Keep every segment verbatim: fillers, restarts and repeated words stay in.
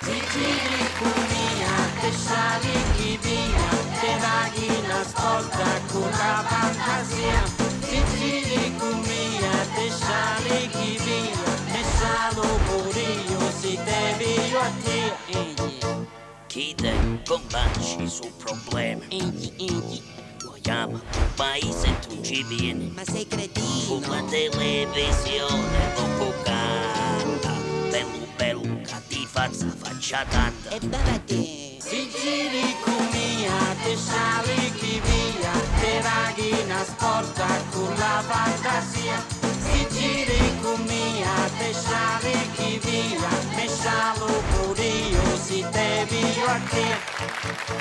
Sigiri Cumia, te scialchi via, te daghi la sporta con la fantasia. Sigiri Cumia, te scialchi via, te scialo purio, si devi io a te. Chiede combaci sul problema. Egli, egli. Vogliamo un paese tu ci vieni. Ma sei cretino. Una televisione poco canta. Bello bello cattiva faccia tanta. E bella te. Sigiri Cumia, te scialchi via, te raghina sporta con la fantasia. Sigiri Cumia, te scialchi via, me scialo purio, si devi io a te.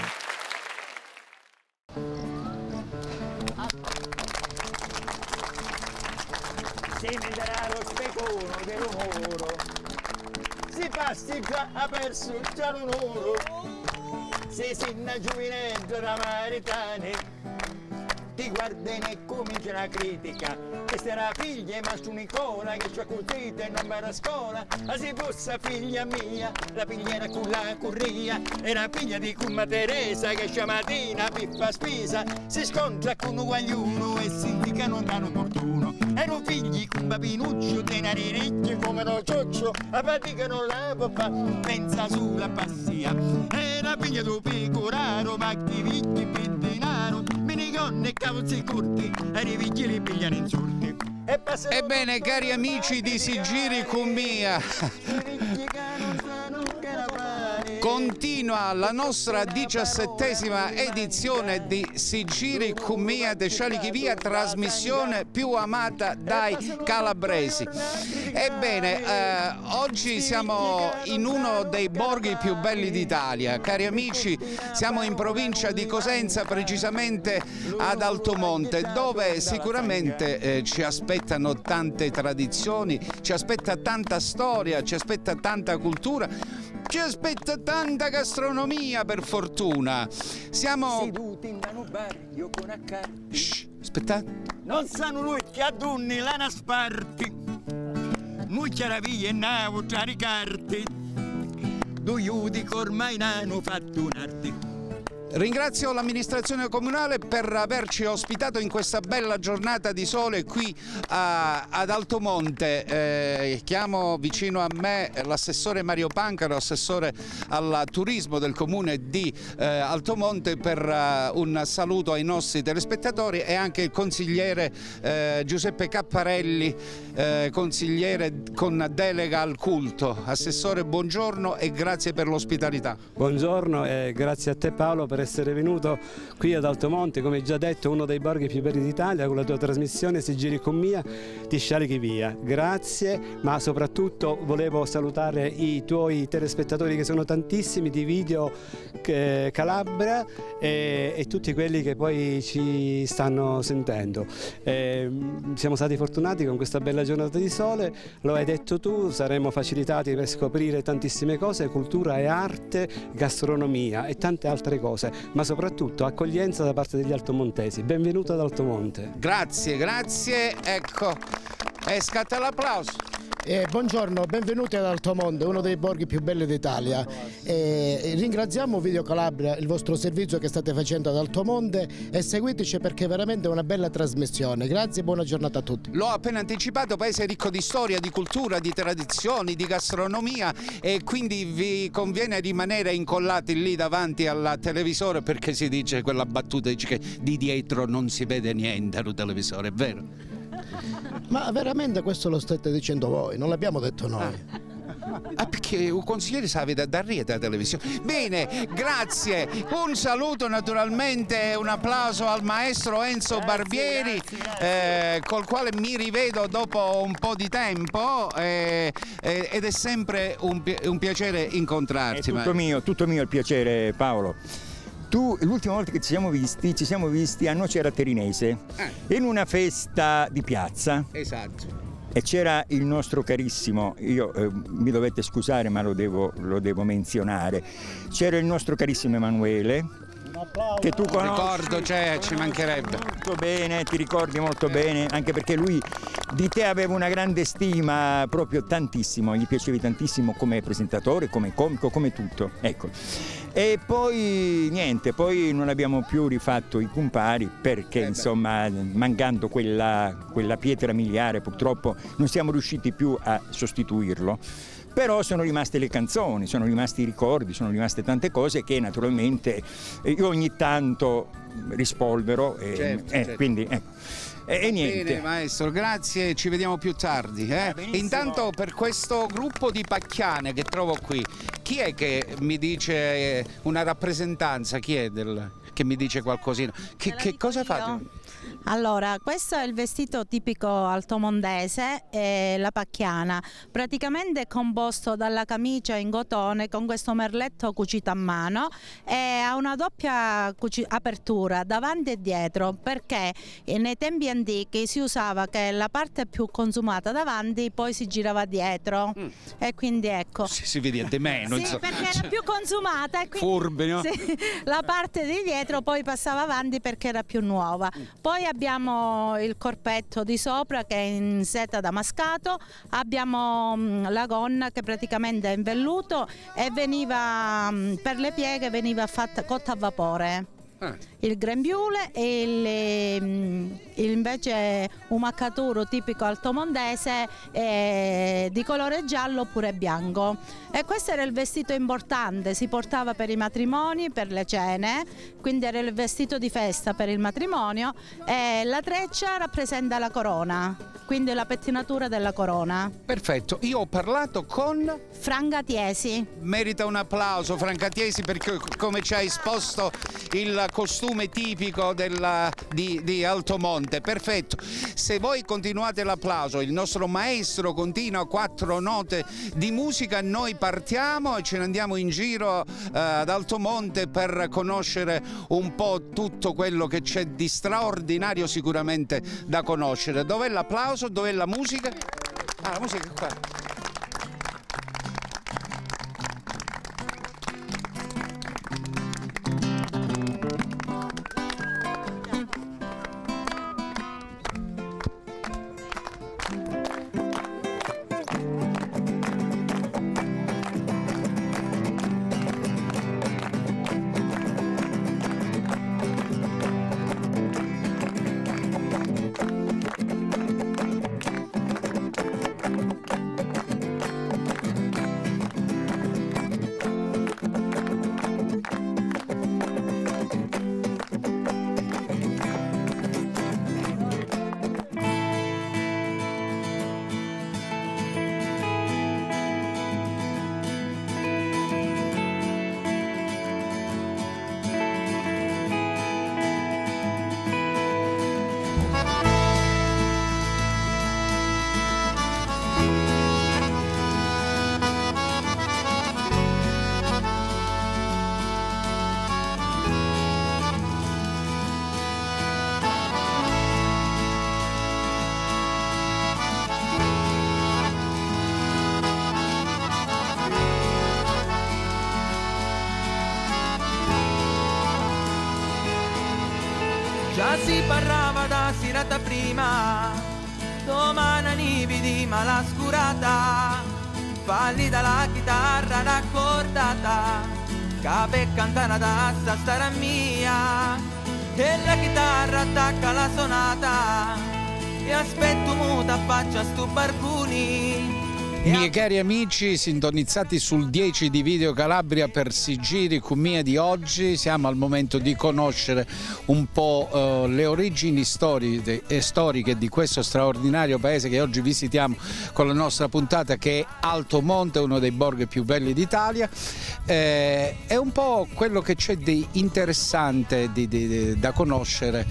Si metterà lo specuno dell'umoro, si pasticcia ha perso già l'onoro, si sinna giovinetto da maritani, ti guardano e comincia la critica, questa era figlia ma su Nicola che ci ha colpito e non va a scuola, ma si fosse figlia mia, la figlia era con la curria, era figlia di cumma Teresa che stamattina piffa spesa, si scontra con un guagliuno e si indica non danno opportuno. Erano figli con papinuccio, denari ricchi come lo cioccio, a fatica non la papà, pensa sulla passia. Era figlia di pecoraro, macchi vicchi per denaro, minigonne e cavoli corti, e i figli li pigliano insulti. Ebbene, cari amici di Sigiri Cumia, continua la nostra diciassettesima edizione di Sigiri Cumia de Scialichivia, trasmissione più amata dai calabresi. Ebbene, eh, oggi siamo in uno dei borghi più belli d'Italia. Cari amici, siamo in provincia di Cosenza, precisamente ad Altomonte, dove sicuramente eh, ci aspettano tante tradizioni, ci aspetta tanta storia, ci aspetta tanta cultura, ci aspetta tanta gastronomia, per fortuna. Siamo seduti in un bar, io con accarti. Shh, aspettate. Non sanno lui che adunni lana sparti. Noi chiaravie e navo tra ricarti. Due iudi che ormai hanno fatto un'arte. Ringrazio l'amministrazione comunale per averci ospitato in questa bella giornata di sole qui a, ad Altomonte. Eh, chiamo vicino a me l'assessore Mario Pancaro, assessore al turismo del comune di eh, Altomonte, per uh, un saluto ai nostri telespettatori, e anche il consigliere eh, Giuseppe Capparelli, eh, consigliere con delega al culto. Assessore, buongiorno e grazie per l'ospitalità. Buongiorno e grazie a te Paolo per essere venuto qui ad Altomonte, come già detto uno dei borghi più belli d'Italia, con la tua trasmissione Sigiri Cumia di Scialichivia. Grazie, ma soprattutto volevo salutare i tuoi telespettatori, che sono tantissimi, di Video eh, Calabria, e, e tutti quelli che poi ci stanno sentendo. Eh, siamo stati fortunati con questa bella giornata di sole, lo hai detto tu, saremo facilitati per scoprire tantissime cose, cultura e arte, gastronomia e tante altre cose, ma soprattutto accoglienza da parte degli altomontesi. Benvenuto ad Altomonte. Grazie, grazie, ecco, e scatta l'applauso. Eh, buongiorno, benvenuti ad Altomonte, uno dei borghi più belli d'Italia. Eh, ringraziamo Video Calabria, il vostro servizio che state facendo ad Altomonte, e seguiteci perché è veramente una bella trasmissione. Grazie e buona giornata a tutti. L'ho appena anticipato, paese ricco di storia, di cultura, di tradizioni, di gastronomia, e quindi vi conviene rimanere incollati lì davanti al televisore, perché si dice quella battuta, dice che di dietro non si vede niente al televisore, è vero? Ma veramente questo lo state dicendo voi, non l'abbiamo detto noi. Ah, perché un consigliere sa vede da rete la televisione. Bene, grazie. Un saluto naturalmente, un applauso al maestro Enzo grazie, Barbieri, grazie, grazie. Eh, col quale mi rivedo dopo un po' di tempo, eh, eh, ed è sempre un, pi un piacere incontrarti. È tutto mio, tutto mio il piacere, Paolo. Tu, l'ultima volta che ci siamo visti, ci siamo visti a Nocera Terinese, eh. in una festa di piazza. Esatto. E c'era il nostro carissimo, io eh, mi dovete scusare ma lo devo, lo devo menzionare, c'era il nostro carissimo Emanuele, che tu conosci. Ricordo, cioè, ci mancherebbe. Molto bene, ti ricordi molto bene, anche perché lui di te aveva una grande stima, proprio tantissimo, gli piacevi tantissimo come presentatore, come comico, come tutto, ecco. E poi niente, poi non abbiamo più rifatto i Cumpari perché eh insomma mancando quella, quella pietra miliare purtroppo non siamo riusciti più a sostituirlo. Però sono rimaste le canzoni, sono rimasti i ricordi, sono rimaste tante cose che naturalmente io ogni tanto rispolvero e, certo, eh, certo. quindi ecco. E, e niente. Bene maestro, grazie, ci vediamo più tardi. Eh? Intanto per questo gruppo di pacchiane che trovo qui, chi è che mi dice una rappresentanza, chi è del, che mi dice qualcosina? Che, che cosa io. fate? Allora, questo è il vestito tipico altomondese, eh, la pacchiana, praticamente è composto dalla camicia in cotone con questo merletto cucito a mano e ha una doppia apertura davanti e dietro, perché nei tempi antichi si usava che la parte più consumata davanti poi si girava dietro mm. e quindi ecco. Si, si vede di meno. Sì, insomma. perché era più consumata e quindi furbi, no? Sì, la parte di dietro poi passava avanti perché era più nuova. Poi abbiamo il corpetto di sopra che è in seta damascato, abbiamo mh, la gonna che praticamente è in velluto e veniva mh, per le pieghe veniva fatta cotta a vapore. Ah. Il grembiule e il, mh, invece un maccaturo tipico altomondese eh, di colore giallo oppure bianco. E questo era il vestito importante, si portava per i matrimoni, per le cene, quindi era il vestito di festa per il matrimonio e la treccia rappresenta la corona, quindi la pettinatura della corona. Perfetto, io ho parlato con Franca Tiesi. Merita un applauso Franca Tiesi perché come ci ha esposto il costume tipico della, di, di Altomonte. Perfetto, se voi continuate l'applauso, il nostro maestro continua quattro note di musica, noi partiamo e ce ne andiamo in giro uh, ad Altomonte per conoscere un po' tutto quello che c'è di straordinario sicuramente da conoscere. Dov'è l'applauso? Dov'è la musica? Ah, la musica è qua. Già si parlava da serata prima, domani vidi mala scurata, falli dalla chitarra raccordata, che per cantare una tassa starà mia, e la chitarra attacca la sonata, e aspetto muta faccia stu barbuni. Miei cari amici sintonizzati sul dieci di Video Calabria per Si Giri Cummia di oggi, siamo al momento di conoscere un po' uh, le origini storiche, eh, storiche di questo straordinario paese che oggi visitiamo con la nostra puntata, che è Altomonte, uno dei borghi più belli d'Italia. Eh, è un po' quello che c'è di interessante di, di, di, da conoscere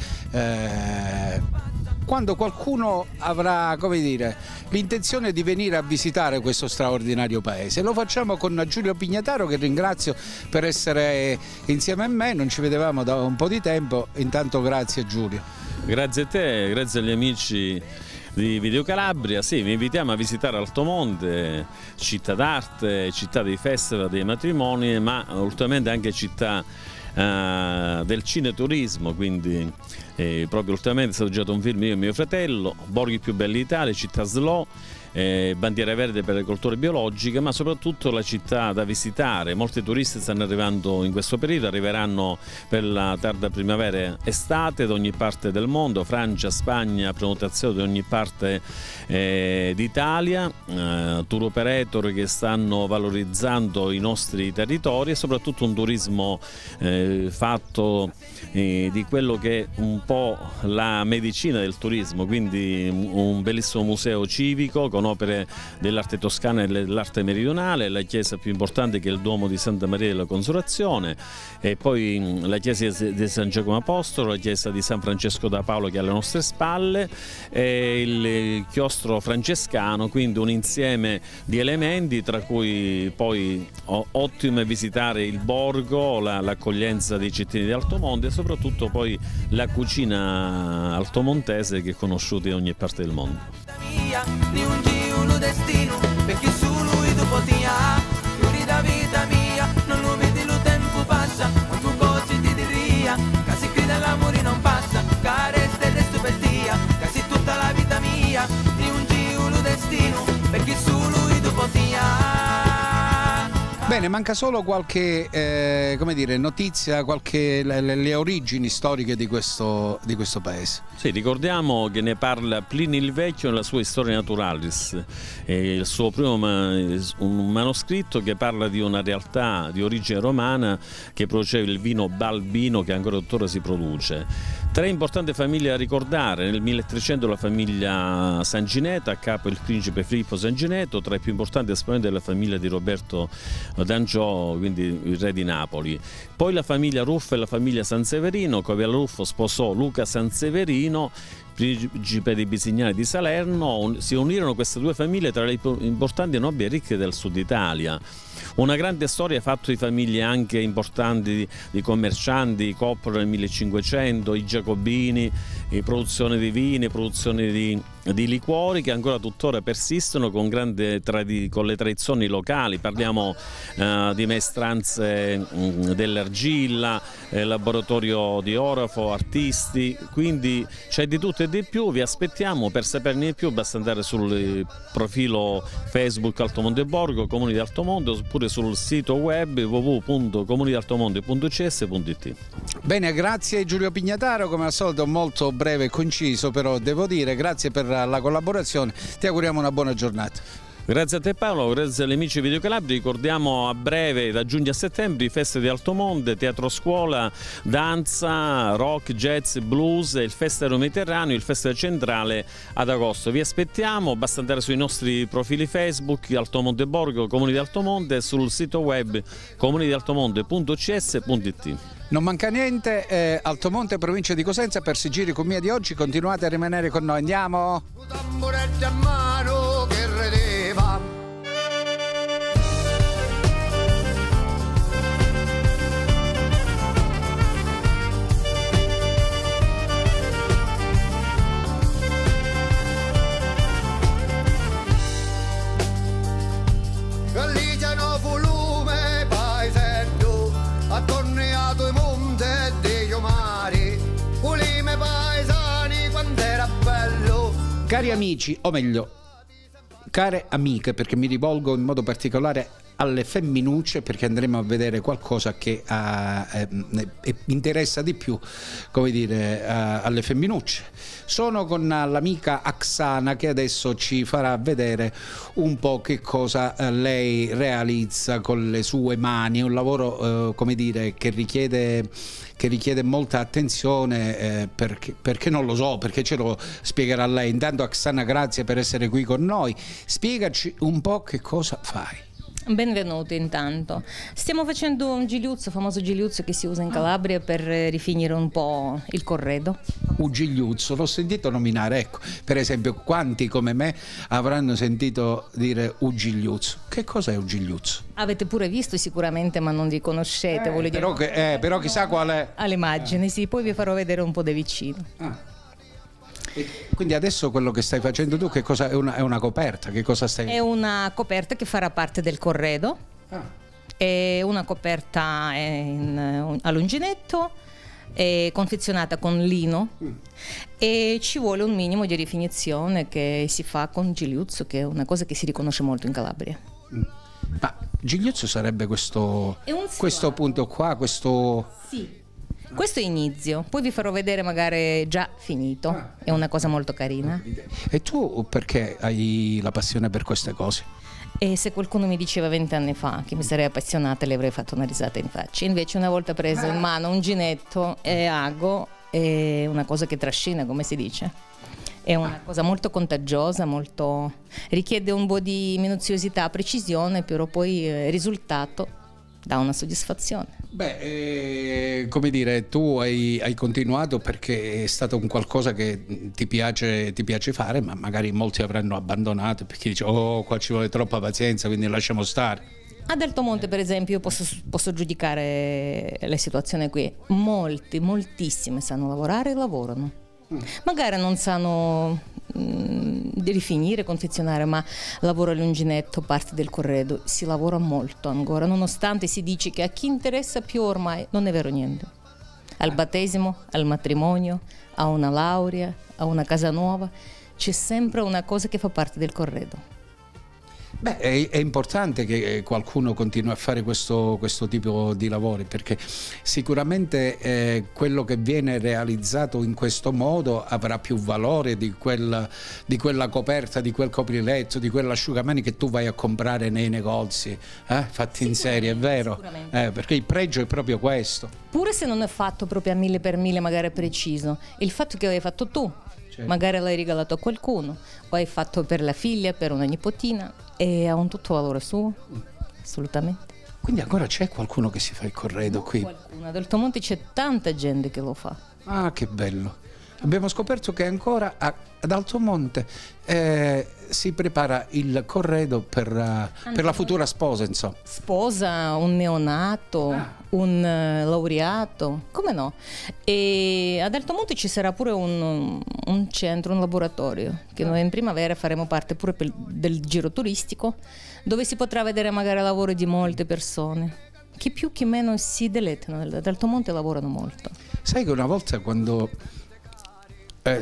eh, quando qualcuno avrà, come dire, l'intenzione di venire a visitare questo straordinario paese. Lo facciamo con Giulio Pignataro, che ringrazio per essere insieme a me, non ci vedevamo da un po' di tempo, intanto grazie Giulio. Grazie a te, grazie agli amici di Video Calabria. Sì, vi invitiamo a visitare Altomonte, città d'arte, città dei festival, dei matrimoni, ma ultimamente anche città eh, del cineturismo, quindi eh, proprio ultimamente è stato girato un film, io e mio fratello, Borghi più belli d'Italia, città slow, Eh, bandiera verde per le colture biologiche, ma soprattutto la città da visitare. Molti turisti stanno arrivando in questo periodo, arriveranno per la tarda primavera e estate da ogni parte del mondo, Francia, Spagna, prenotazioni da ogni parte eh, d'Italia, eh, tour operator che stanno valorizzando i nostri territori e soprattutto un turismo eh, fatto eh, di quello che è un po' la medicina del turismo, quindi un bellissimo museo civico con opere dell'arte toscana e dell'arte meridionale, la chiesa più importante che è il Duomo di Santa Maria della Consolazione, e poi la chiesa di San Giacomo Apostolo, la chiesa di San Francesco da Paolo che è alle nostre spalle, e il chiostro francescano, quindi un insieme di elementi, tra cui poi ottimo è visitare il borgo, l'accoglienza dei cittadini di Altomonte e soprattutto poi la cucina altomontese che è conosciuta in ogni parte del mondo. Ni un giro, un destino, perché su lui dopo ti ha, fuori da vita mia, non lo vedi, lo tempo passa, ma tu così ti diria, casi qui dell'amore non passa, carezza e resto per dia, casi tutta la vita mia, ni un giro, un destino, perché su lui dopo ti ha. Bene, manca solo qualche eh, come dire, notizia, qualche, le, le origini storiche di questo, di questo paese. Sì, ricordiamo che ne parla Plinio il Vecchio nella sua Historia Naturalis, eh, il suo primo un manoscritto che parla di una realtà di origine romana che produceva il vino Balbino che ancora tuttora si produce. Tre importanti famiglie da ricordare: nel milletrecento la famiglia Sangineto, a capo il principe Filippo Sangineto, tra i più importanti esponenti della famiglia di Roberto d'Angiò, quindi il re di Napoli. Poi la famiglia Ruffo e la famiglia Sanseverino, Covial Ruffo sposò Luca Sanseverino, principe di Bisignani di Salerno. Si unirono queste due famiglie tra le più importanti e nobili e ricche del sud Italia. Una grande storia fatta di famiglie anche importanti di, di commercianti, i Coppolo nel millecinquecento, i Giacobini, e produzione di vini, produzione di, di liquori che ancora tuttora persistono con, grande tradi, con le tradizioni locali. Parliamo eh, di maestranze mh, dell'argilla, eh, laboratorio di orafo, artisti, quindi c'è di tutto e di più. Vi aspettiamo. Per saperne di più basta andare sul profilo Facebook Altomonte Borgo, Comuni di Altomonte, oppure sul sito web w w w punto comuni di altomonte punto c s punto i t. Bene, grazie Giulio Pignataro, come al solito molto breve e conciso, però devo dire grazie per la collaborazione, ti auguriamo una buona giornata. Grazie a te Paolo, grazie agli amici di Video Calabria. Ricordiamo a breve, da giugno a settembre, feste di Altomonte, teatro scuola, danza, rock, jazz, blues, il Festival Mediterraneo, il Festival Centrale ad agosto. Vi aspettiamo, basta andare sui nostri profili Facebook Altomonte Borgo, Comuni di Altomonte, e sul sito web comuni di altomonte punto c s punto i t. Non manca niente, eh, Altomonte, provincia di Cosenza. Per Sigiri con Mia di oggi continuate a rimanere con noi, andiamo! Galligiano volume paesello, attorniato i monti e degli mari, ulime paesani quando era bello. Cari amici, o meglio, care amiche, perché mi rivolgo in modo particolare alle femminucce, perché andremo a vedere qualcosa che uh, eh, interessa di più, come dire, uh, alle femminucce. Sono con l'amica Aksana che adesso ci farà vedere un po' che cosa uh, lei realizza con le sue mani, un lavoro uh, come dire che richiede che richiede molta attenzione, eh, perché, perché non lo so, perché ce lo spiegherà lei. Intanto Aksana, grazie per essere qui con noi, spiegaci un po' che cosa fai. Benvenuti intanto. Stiamo facendo un gigliuzzo, famoso gigliuzzo che si usa in Calabria per rifinire un po' il corredo. Un gigliuzzo, l'ho sentito nominare, ecco, per esempio quanti come me avranno sentito dire un gigliuzzo. Che cosa è un gigliuzzo? Avete pure visto sicuramente, ma non li conoscete. Eh, però, dire... che, eh, però chissà qual è. All'immagine, sì, poi vi farò vedere un po' da vicino. Ah. E quindi adesso quello che stai facendo tu, che cosa è? Una, è una coperta? Che cosa stai... È una coperta che farà parte del corredo. Ah. È una coperta in, all'uncinetto, è confezionata con lino mm. e ci vuole un minimo di rifinizione che si fa con Giliuzzo, che è una cosa che si riconosce molto in Calabria. Mm. Ma Giliuzzo sarebbe questo, questo punto qua, questo... Sì. Questo è inizio, poi vi farò vedere magari già finito, ah. è una cosa molto carina. E tu perché hai la passione per queste cose? E se qualcuno mi diceva vent'anni fa che mi sarei appassionata, le avrei fatto una risata in faccia. Invece una volta preso in mano un ginetto e ago, è una cosa che trascina, come si dice. È una cosa molto contagiosa, molto... richiede un po' di minuziosità, precisione, però poi il risultato dà una soddisfazione. Beh, eh, come dire, tu hai, hai continuato perché è stato un qualcosa che ti piace, ti piace fare, ma magari molti avranno abbandonato perché dice oh, qua ci vuole troppa pazienza, quindi lasciamo stare. Ad Altomonte, per esempio, io posso, posso giudicare la situazione qui. Molti, moltissimi sanno lavorare e lavorano. Mm. Magari non sanno mh, di rifinire, confezionare, ma lavoro all'uncinetto, parte del corredo, si lavora molto ancora, nonostante si dice che a chi interessa più ormai non è vero niente. Al battesimo, al matrimonio, a una laurea, a una casa nuova, c'è sempre una cosa che fa parte del corredo. Beh, è, è importante che qualcuno continui a fare questo, questo tipo di lavori, perché sicuramente eh, quello che viene realizzato in questo modo avrà più valore di quella, di quella coperta, di quel copriletto, di quell'asciugamani che tu vai a comprare nei negozi, eh? fatti in serie, è vero? Eh, perché il pregio è proprio questo. Pure se non è fatto proprio a mille per mille, magari preciso, il fatto che l'hai fatto tu, certo. Magari l'hai regalato a qualcuno, o hai fatto per la figlia, per una nipotina, e ha un tutto valore suo, assolutamente. Quindi ancora c'è qualcuno che si fa il corredo qui? Qualcuno, ad Altomonte c'è tanta gente che lo fa. Ah, che bello. Abbiamo scoperto che ancora a, ad Altomonte eh, si prepara il corredo per, uh, per la futura sposa, insomma. Sposa, un neonato, ah. un uh, laureato, come no? E ad Altomonte ci sarà pure un, un centro, un laboratorio, che ah. noi in primavera faremo parte pure per, del giro turistico, dove si potrà vedere magari lavori di molte persone. Chi più chi meno si delettano, ad Altomonte lavorano molto. Sai che una volta quando... Eh,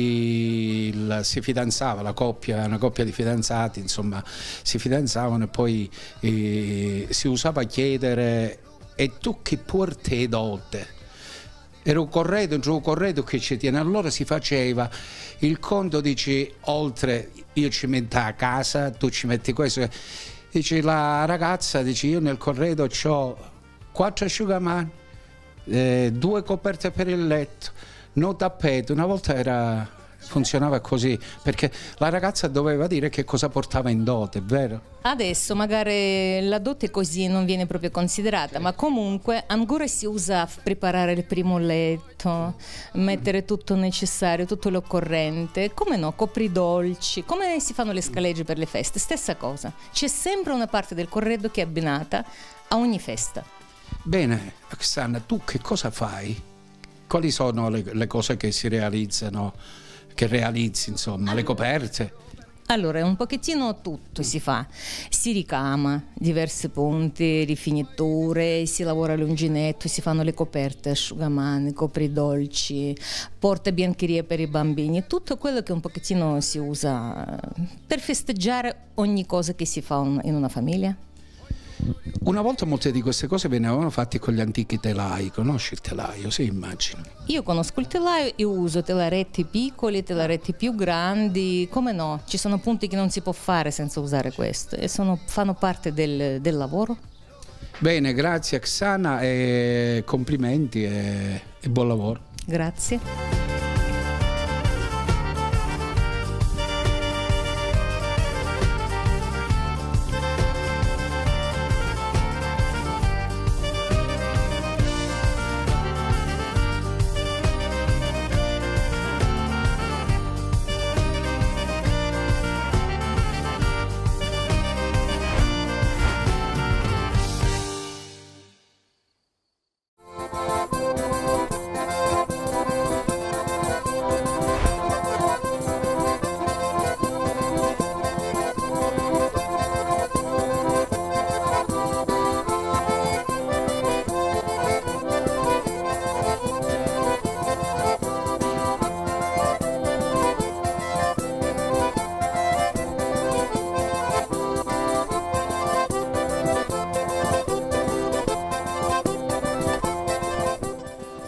si, la, si fidanzava la coppia, una coppia di fidanzati, insomma, si fidanzavano e poi eh, si usava chiedere e tu che porti dote? Era un corredo, un corredo che ci tiene, allora si faceva il conto, dici, oltre io ci metto a casa, tu ci metti questo, dici la ragazza, dici io nel corredo ho quattro asciugamani, eh, due coperte per il letto, no tappeto. Una volta era, funzionava così, perché la ragazza doveva dire che cosa portava in dote, vero? Adesso magari la dote così non viene proprio considerata, sì. Ma comunque ancora si usa a preparare il primo letto, mettere tutto il necessario, tutto l'occorrente, come no, copridolci, come si fanno le scalegge per le feste, stessa cosa. C'è sempre una parte del corredo che è abbinata a ogni festa. Bene, Oksana, tu che cosa fai? Quali sono le, le cose che si realizzano, che realizzi, insomma, allora, le coperte? Allora, un pochettino tutto si fa, si ricama diversi punti, rifiniture, si lavora all'uncinetto, si fanno le coperte, asciugamani, copridolci, portabiancheria per i bambini, tutto quello che un pochettino si usa per festeggiare ogni cosa che si fa in una famiglia. Una volta molte di queste cose venivano fatte con gli antichi telai, conosci il telaio? Sì, immagino. Io conosco il telaio e uso telaretti piccoli, telaretti più grandi, come no, ci sono punti che non si può fare senza usare questo e sono, fanno parte del, del lavoro. Bene, grazie Oksana e complimenti e, e buon lavoro. Grazie.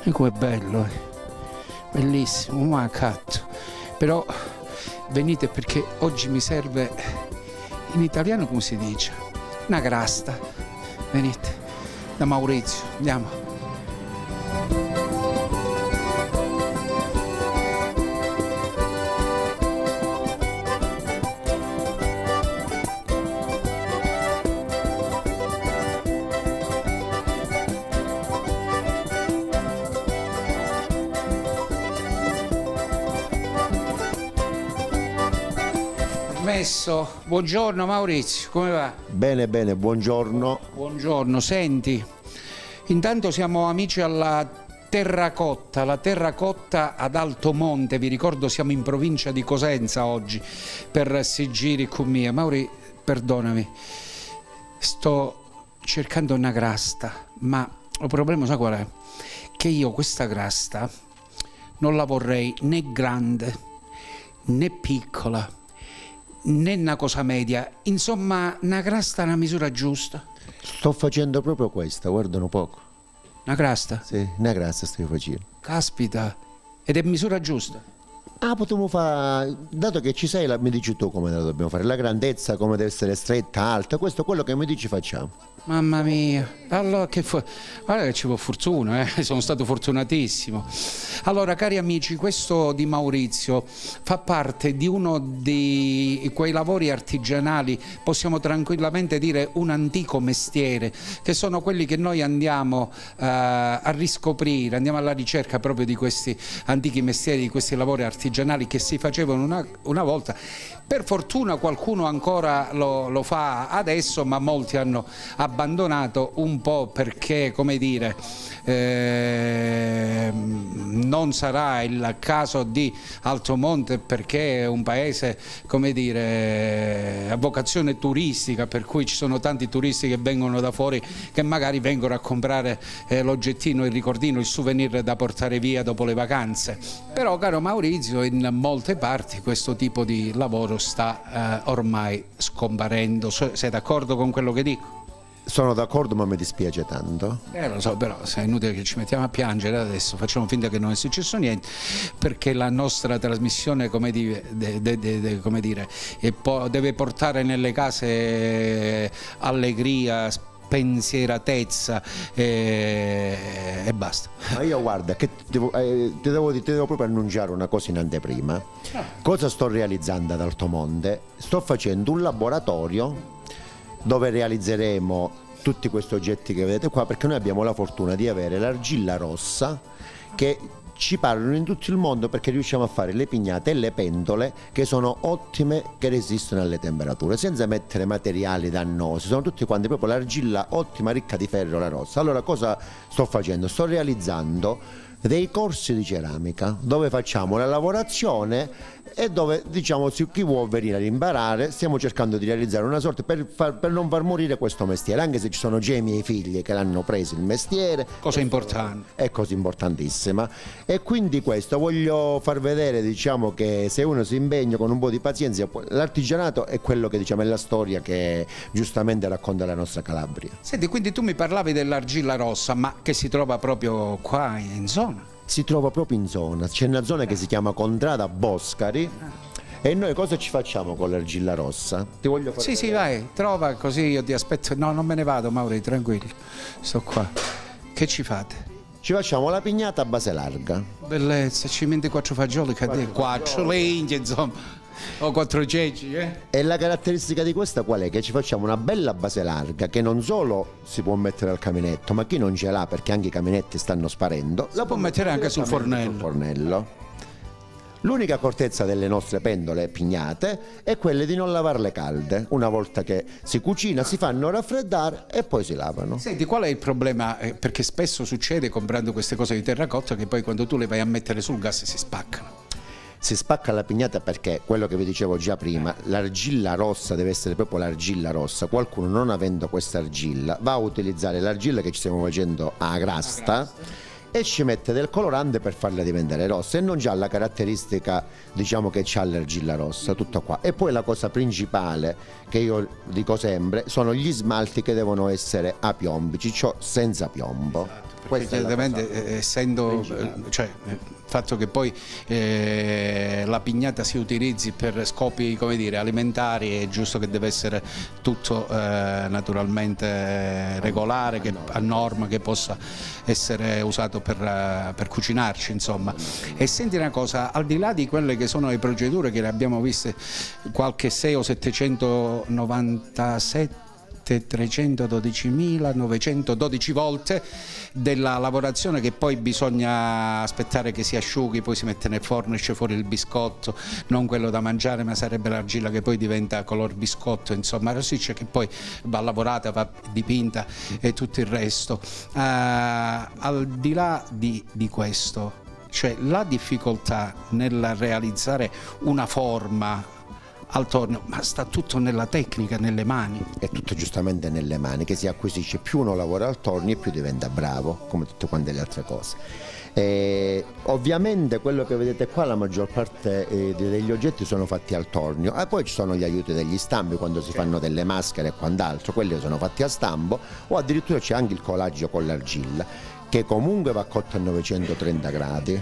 E com'è bello, eh? Bellissimo, un accatto. Però venite perché oggi mi serve, in italiano come si dice? Una grasta. Venite, da Maurizio, andiamo. Messo. Buongiorno Maurizio, come va? Bene, bene, buongiorno. Buongiorno, senti, intanto siamo amici alla Terracotta, la Terracotta ad Altomonte, vi ricordo siamo in provincia di Cosenza oggi per Sigiri Cummia. Mauri, perdonami, sto cercando una grasta, ma il problema sa qual è? Che io questa grasta non la vorrei né grande né piccola, né una cosa media, insomma una crasta una misura giusta. Sto facendo proprio questa, guarda un poco. Una crasta? Sì, una crasta sto facendo. Caspita, ed è misura giusta? Ah, potremmo fare, dato che ci sei, la, mi dici tu come la dobbiamo fare, la grandezza, come deve essere stretta, alta, questo è quello che mi dici facciamo. Mamma mia, allora che fu... guarda che ci vuole fortuna, eh? Sono stato fortunatissimo. Allora cari amici, questo di Maurizio fa parte di uno di quei lavori artigianali, possiamo tranquillamente dire un antico mestiere, che sono quelli che noi andiamo uh, a riscoprire, andiamo alla ricerca proprio di questi antichi mestieri, di questi lavori artigianali che si facevano una, una volta. Per fortuna qualcuno ancora lo, lo fa adesso, ma molti hanno abbandonato un po' perché, come dire, eh, non sarà il caso di Altomonte perché è un paese, come dire, a vocazione turistica, per cui ci sono tanti turisti che vengono da fuori che magari vengono a comprare eh, l'oggettino, il ricordino, il souvenir da portare via dopo le vacanze. Però, caro Maurizio, in molte parti questo tipo di lavoro sta eh, ormai scomparendo. Sei d'accordo con quello che dico? Sono d'accordo, ma mi dispiace tanto. Eh lo so, però è inutile che ci mettiamo a piangere adesso, facciamo finta che non è successo niente, perché la nostra trasmissione, come dire, de, de, de, de, come dire po deve portare nelle case allegria, spensieratezza e, e basta. Ma io guarda, che ti devo, eh, ti, devo, ti devo proprio annunciare una cosa in anteprima. Ah. Cosa sto realizzando ad Altomonte? Sto facendo un laboratorio dove realizzeremo tutti questi oggetti che vedete qua, perché noi abbiamo la fortuna di avere l'argilla rossa che ci parlano in tutto il mondo, perché riusciamo a fare le pignate e le pentole che sono ottime, che resistono alle temperature senza mettere materiali dannosi, sono tutti quanti proprio l'argilla ottima, ricca di ferro, la rossa. Allora cosa sto facendo? Sto realizzando dei corsi di ceramica dove facciamo la lavorazione e dove, diciamo, chi vuole venire ad imparare, stiamo cercando di realizzare una sorta per, far, per non far morire questo mestiere, anche se ci sono già i miei figli che l'hanno preso il mestiere. Cosa importante. È cosa importantissima. E quindi questo voglio far vedere, diciamo, che se uno si impegna con un po' di pazienza, l'artigianato è quello che, diciamo, è la storia che giustamente racconta la nostra Calabria. Senti, quindi tu mi parlavi dell'argilla rossa, ma che si trova proprio qua in zona? Si trova proprio in zona, c'è una zona che si chiama Contrada Boscari e noi cosa ci facciamo con l'argilla rossa? Ti voglio fare Sì, vedere. Sì, vai, trova così io ti aspetto. No, non me ne vado, Mauri, tranquillo, sto qua. Che ci fate? Ci facciamo la pignata a base larga. Bellezza, ci metti quattro fagioli, quattro, quattro lingue, insomma. O quattro ceci, eh? E la caratteristica di questa qual è? Che ci facciamo una bella base larga che non solo si può mettere al caminetto, ma chi non ce l'ha, perché anche i caminetti stanno sparendo, la può mettere anche sul fornello. sul fornello. L'unica accortezza delle nostre pendole pignate è quella di non lavarle calde. Una volta che si cucina si fanno raffreddare e poi si lavano. Senti, qual è il problema? Eh, perché spesso succede comprando queste cose di terracotta che poi quando tu le vai a mettere sul gas si spaccano. Si spacca la pignata perché, quello che vi dicevo già prima, l'argilla rossa deve essere proprio l'argilla rossa. Qualcuno, non avendo questa argilla, va a utilizzare l'argilla che ci stiamo facendo a grasta e ci mette del colorante per farla diventare rossa, e non già la caratteristica, diciamo, che c'ha l'argilla rossa, tutto qua. E poi la cosa principale che io dico sempre sono gli smalti che devono essere a piombi, ciccio senza piombo. Perché certamente, essendo, cioè, il fatto che poi eh, la pignata si utilizzi per scopi, come dire, alimentari, è giusto che deve essere tutto eh, naturalmente regolare, che, a norma, che possa essere usato per, per cucinarci, insomma. E senti una cosa, al di là di quelle che sono le procedure che le abbiamo viste qualche sei o settecentonovantasette trecentododicimilanovecentododici volte, della lavorazione che poi bisogna aspettare che si asciughi, poi si mette nel forno, esce fuori il biscotto, non quello da mangiare ma sarebbe l'argilla che poi diventa color biscotto, insomma rossiccia, che poi va lavorata, va dipinta e tutto il resto. Uh, al di là di, di questo, cioè la difficoltà nel realizzare una forma al tornio, ma sta tutto nella tecnica, nelle mani. È tutto giustamente nelle mani che si acquisisce. Più uno lavora al tornio e più diventa bravo, come tutte quante le altre cose. E ovviamente quello che vedete qua, la maggior parte eh, degli oggetti sono fatti al tornio, e poi ci sono gli aiuti degli stampi quando si fanno delle maschere e quant'altro, quelli sono fatti a stampo, o addirittura c'è anche il colaggio con l'argilla, che comunque va cotto a novecentotrenta gradi.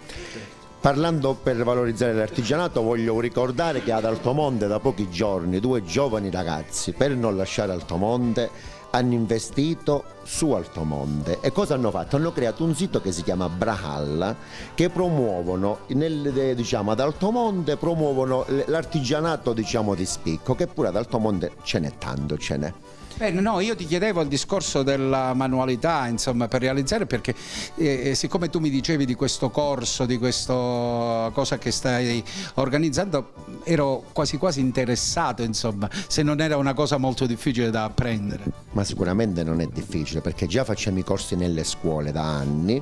Parlando per valorizzare l'artigianato, voglio ricordare che ad Altomonte da pochi giorni due giovani ragazzi, per non lasciare Altomonte, hanno investito su Altomonte. E cosa hanno fatto? Hanno creato un sito che si chiama Brahalla, che promuovono, nel, diciamo, ad Altomonte promuovono l'artigianato, diciamo, di spicco, che pure ad Altomonte ce n'è tanto, ce n'è. Eh, no, io ti chiedevo il discorso della manualità, insomma, per realizzare, perché eh, siccome tu mi dicevi di questo corso, di questa cosa che stai organizzando, ero quasi quasi interessato, insomma, se non era una cosa molto difficile da apprendere. Ma sicuramente non è difficile, perché già facciamo i corsi nelle scuole da anni.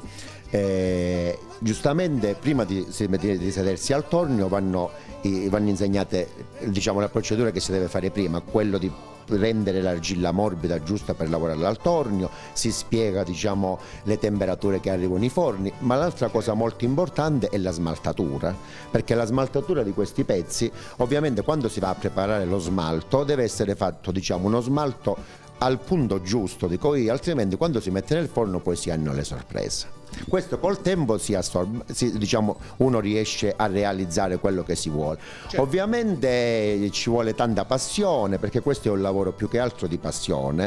Eh, giustamente prima di, di sedersi al tornio vanno, vanno insegnate, diciamo, la procedura che si deve fare prima, quello di rendere l'argilla morbida giusta per lavorare al tornio, si spiega, diciamo, le temperature che arrivano i forni, ma l'altra cosa molto importante è la smaltatura, perché la smaltatura di questi pezzi, ovviamente quando si va a preparare lo smalto deve essere fatto, diciamo, uno smalto al punto giusto, dico io, altrimenti quando si mette nel forno poi si hanno le sorprese. Questo col tempo si assorbe, si, diciamo, uno riesce a realizzare quello che si vuole. Certo. Ovviamente ci vuole tanta passione, perché questo è un lavoro più che altro di passione,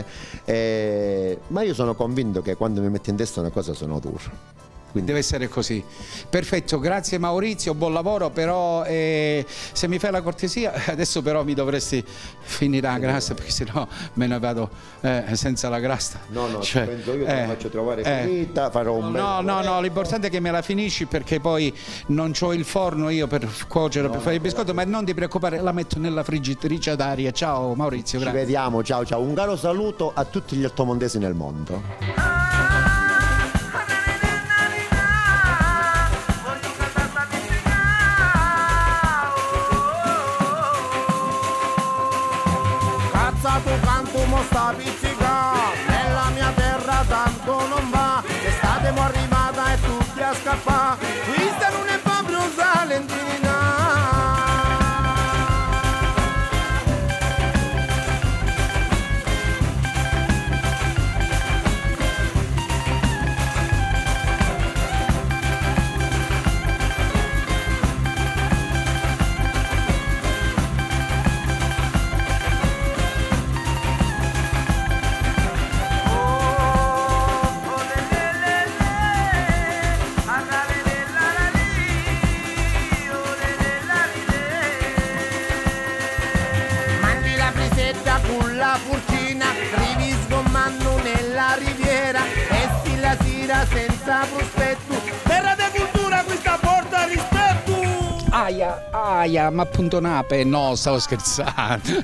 eh, ma io sono convinto che quando mi metto in testa una cosa sono duro. Quindi deve essere così. Perfetto, grazie Maurizio, buon lavoro, però eh, se mi fai la cortesia, adesso però mi dovresti finire la grasta, perché sennò me ne vado eh, senza la grasta. No, no, cioè, penso io te eh, la faccio trovare eh, finita, farò un bel... No, no, no, l'importante è che me la finisci, perché poi non c'ho il forno io per cuocere, no, per fare il biscotto, ma non ti preoccupare, la metto nella friggitrice ad aria. Ciao Maurizio, grazie. Ci vediamo, ciao ciao, un caro saluto a tutti gli altomontesi nel mondo. Quanto mo sta pizzica, nella mia terra tanto non va, l'estate mo arrivata e tutti a scappare, questa non è proprio salentina. Senza prospetto, terra di cultura, questa porta rispetto. Aia, aia, ma appunto nape, no, stavo scherzando.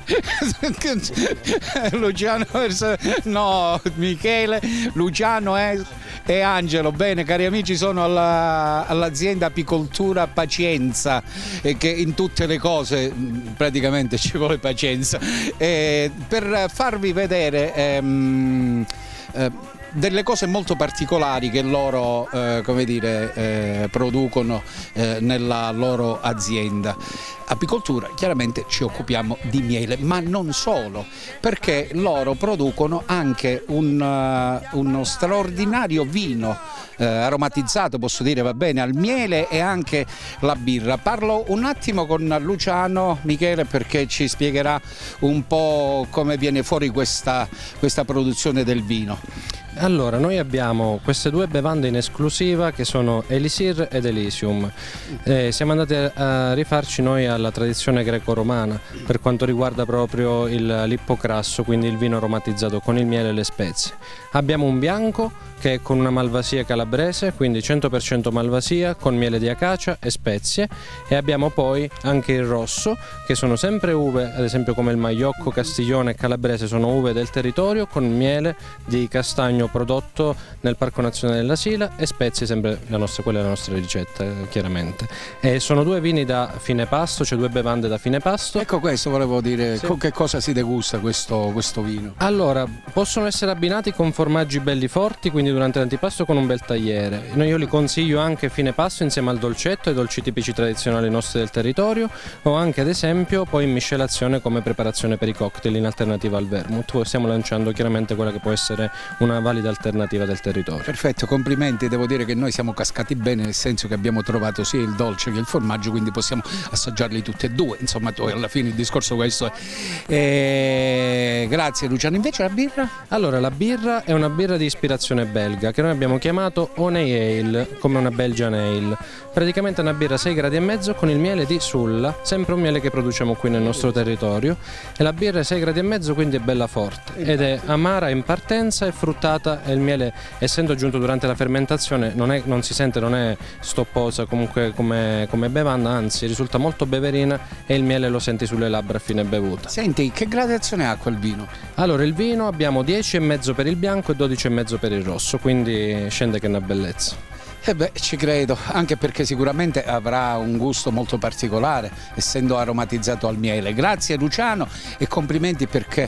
Luciano, no, Michele, Luciano è... e Angelo. Bene, cari amici, sono alla, all'azienda Apicoltura Pazienza, e che in tutte le cose praticamente ci vuole pazienza, e per farvi vedere ehm, eh, delle cose molto particolari che loro eh, come dire, eh, producono eh, nella loro azienda. Apicoltura, chiaramente ci occupiamo di miele, ma non solo, perché loro producono anche un, uh, uno straordinario vino eh, aromatizzato, posso dire, va bene, al miele e anche la birra. Parlo un attimo con Luciano, Michele, perché ci spiegherà un po' come viene fuori questa, questa produzione del vino. Allora, noi abbiamo queste due bevande in esclusiva che sono Elisir ed Elysium. Eh, siamo andati a rifarci noi alla tradizione greco-romana per quanto riguarda proprio l'ippocrasso, quindi il vino aromatizzato con il miele e le spezie. Abbiamo un bianco che è con una malvasia calabrese, quindi cento per cento malvasia con miele di acacia e spezie, e abbiamo poi anche il rosso, che sono sempre uve, ad esempio come il Maiocco, Castiglione e Calabrese, sono uve del territorio con miele di castagno prodotto nel Parco Nazionale della Sila e spezie, sempre la nostra, quella è la nostra ricetta chiaramente. E sono due vini da fine pasto, cioè due bevande da fine pasto. Ecco, questo volevo dire, sì. Con che cosa si degusta questo, questo vino? Allora, possono essere abbinati con formaggi belli forti, quindi durante l'antipasto con un bel tagliere. Noi io li consiglio anche fine pasto insieme al dolcetto, ai dolci tipici tradizionali nostri del territorio, o anche ad esempio poi in miscelazione come preparazione per i cocktail in alternativa al vermouth. Stiamo lanciando chiaramente quella che può essere una valida alternativa del territorio. Perfetto, complimenti, devo dire che noi siamo cascati bene, nel senso che abbiamo trovato sia il dolce che il formaggio, quindi possiamo assaggiarli tutti e due, insomma poi alla fine il discorso questo è. E... grazie Luciano. Invece la birra? Allora, la birra è una birra di ispirazione belga che noi abbiamo chiamato Honey Ale, come una Belgian Ale. Praticamente è una birra sei gradi e mezzo con il miele di Sulla, sempre un miele che produciamo qui nel nostro territorio, e la birra è sei gradi e mezzo, quindi è bella forte ed è amara in partenza e fruttata, e il miele, essendo aggiunto durante la fermentazione, non, è, non si sente, non è stopposa comunque come, come bevanda, anzi risulta molto beverina e il miele lo senti sulle labbra a fine bevuta. Senti, che gradazione ha quel vino? Allora, il vino abbiamo dieci e mezzo per il bianco e dodici e mezzo per il rosso, quindi scende che è una bellezza. Eh beh, ci credo, anche perché sicuramente avrà un gusto molto particolare, essendo aromatizzato al miele. Grazie Luciano e complimenti perché...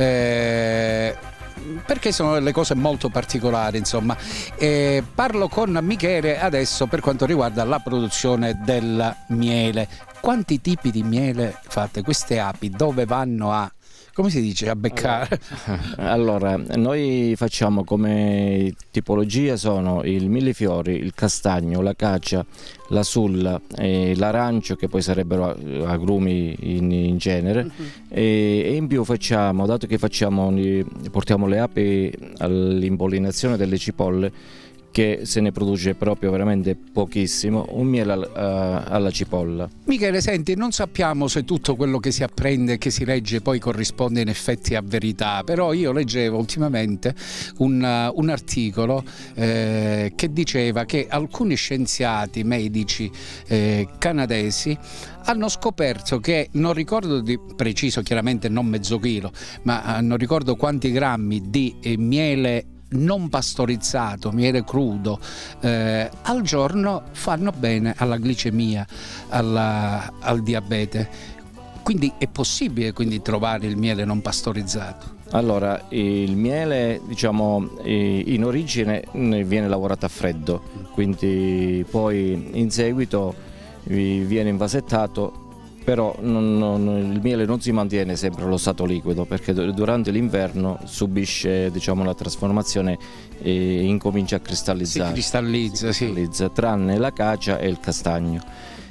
Eh... perché sono delle cose molto particolari, insomma. E parlo con Michele adesso per quanto riguarda la produzione del miele. Quanti tipi di miele fate? Queste api dove vanno a, come si dice, a beccare? Allora, noi facciamo come tipologia sono il millifiori, il castagno, l'acacia, la sulla, eh, l'arancio, che poi sarebbero agrumi in, in genere, uh-huh. e, e in più facciamo, dato che facciamo, portiamo le api all'impollinazione delle cipolle, che se ne produce proprio veramente pochissimo, un miele al, uh, alla cipolla. Michele, senti, non sappiamo se tutto quello che si apprende e che si legge poi corrisponde in effetti a verità, però io leggevo ultimamente un, uh, un articolo eh, che diceva che alcuni scienziati medici eh, canadesi hanno scoperto che, non ricordo di preciso, chiaramente non mezzo chilo, ma uh, non ricordo quanti grammi di eh, miele non pastorizzato, miele crudo, eh, al giorno fanno bene alla glicemia, alla, al diabete. Quindi è possibile quindi trovare il miele non pastorizzato? Allora, il miele, diciamo, in origine viene lavorato a freddo, quindi poi in seguito viene invasettato. Però non, non, il miele non si mantiene sempre allo stato liquido, perché durante l'inverno subisce, diciamo, la trasformazione e incomincia a cristallizzare. Si cristallizza, si cristallizza, sì. Tranne l'acacia e il castagno.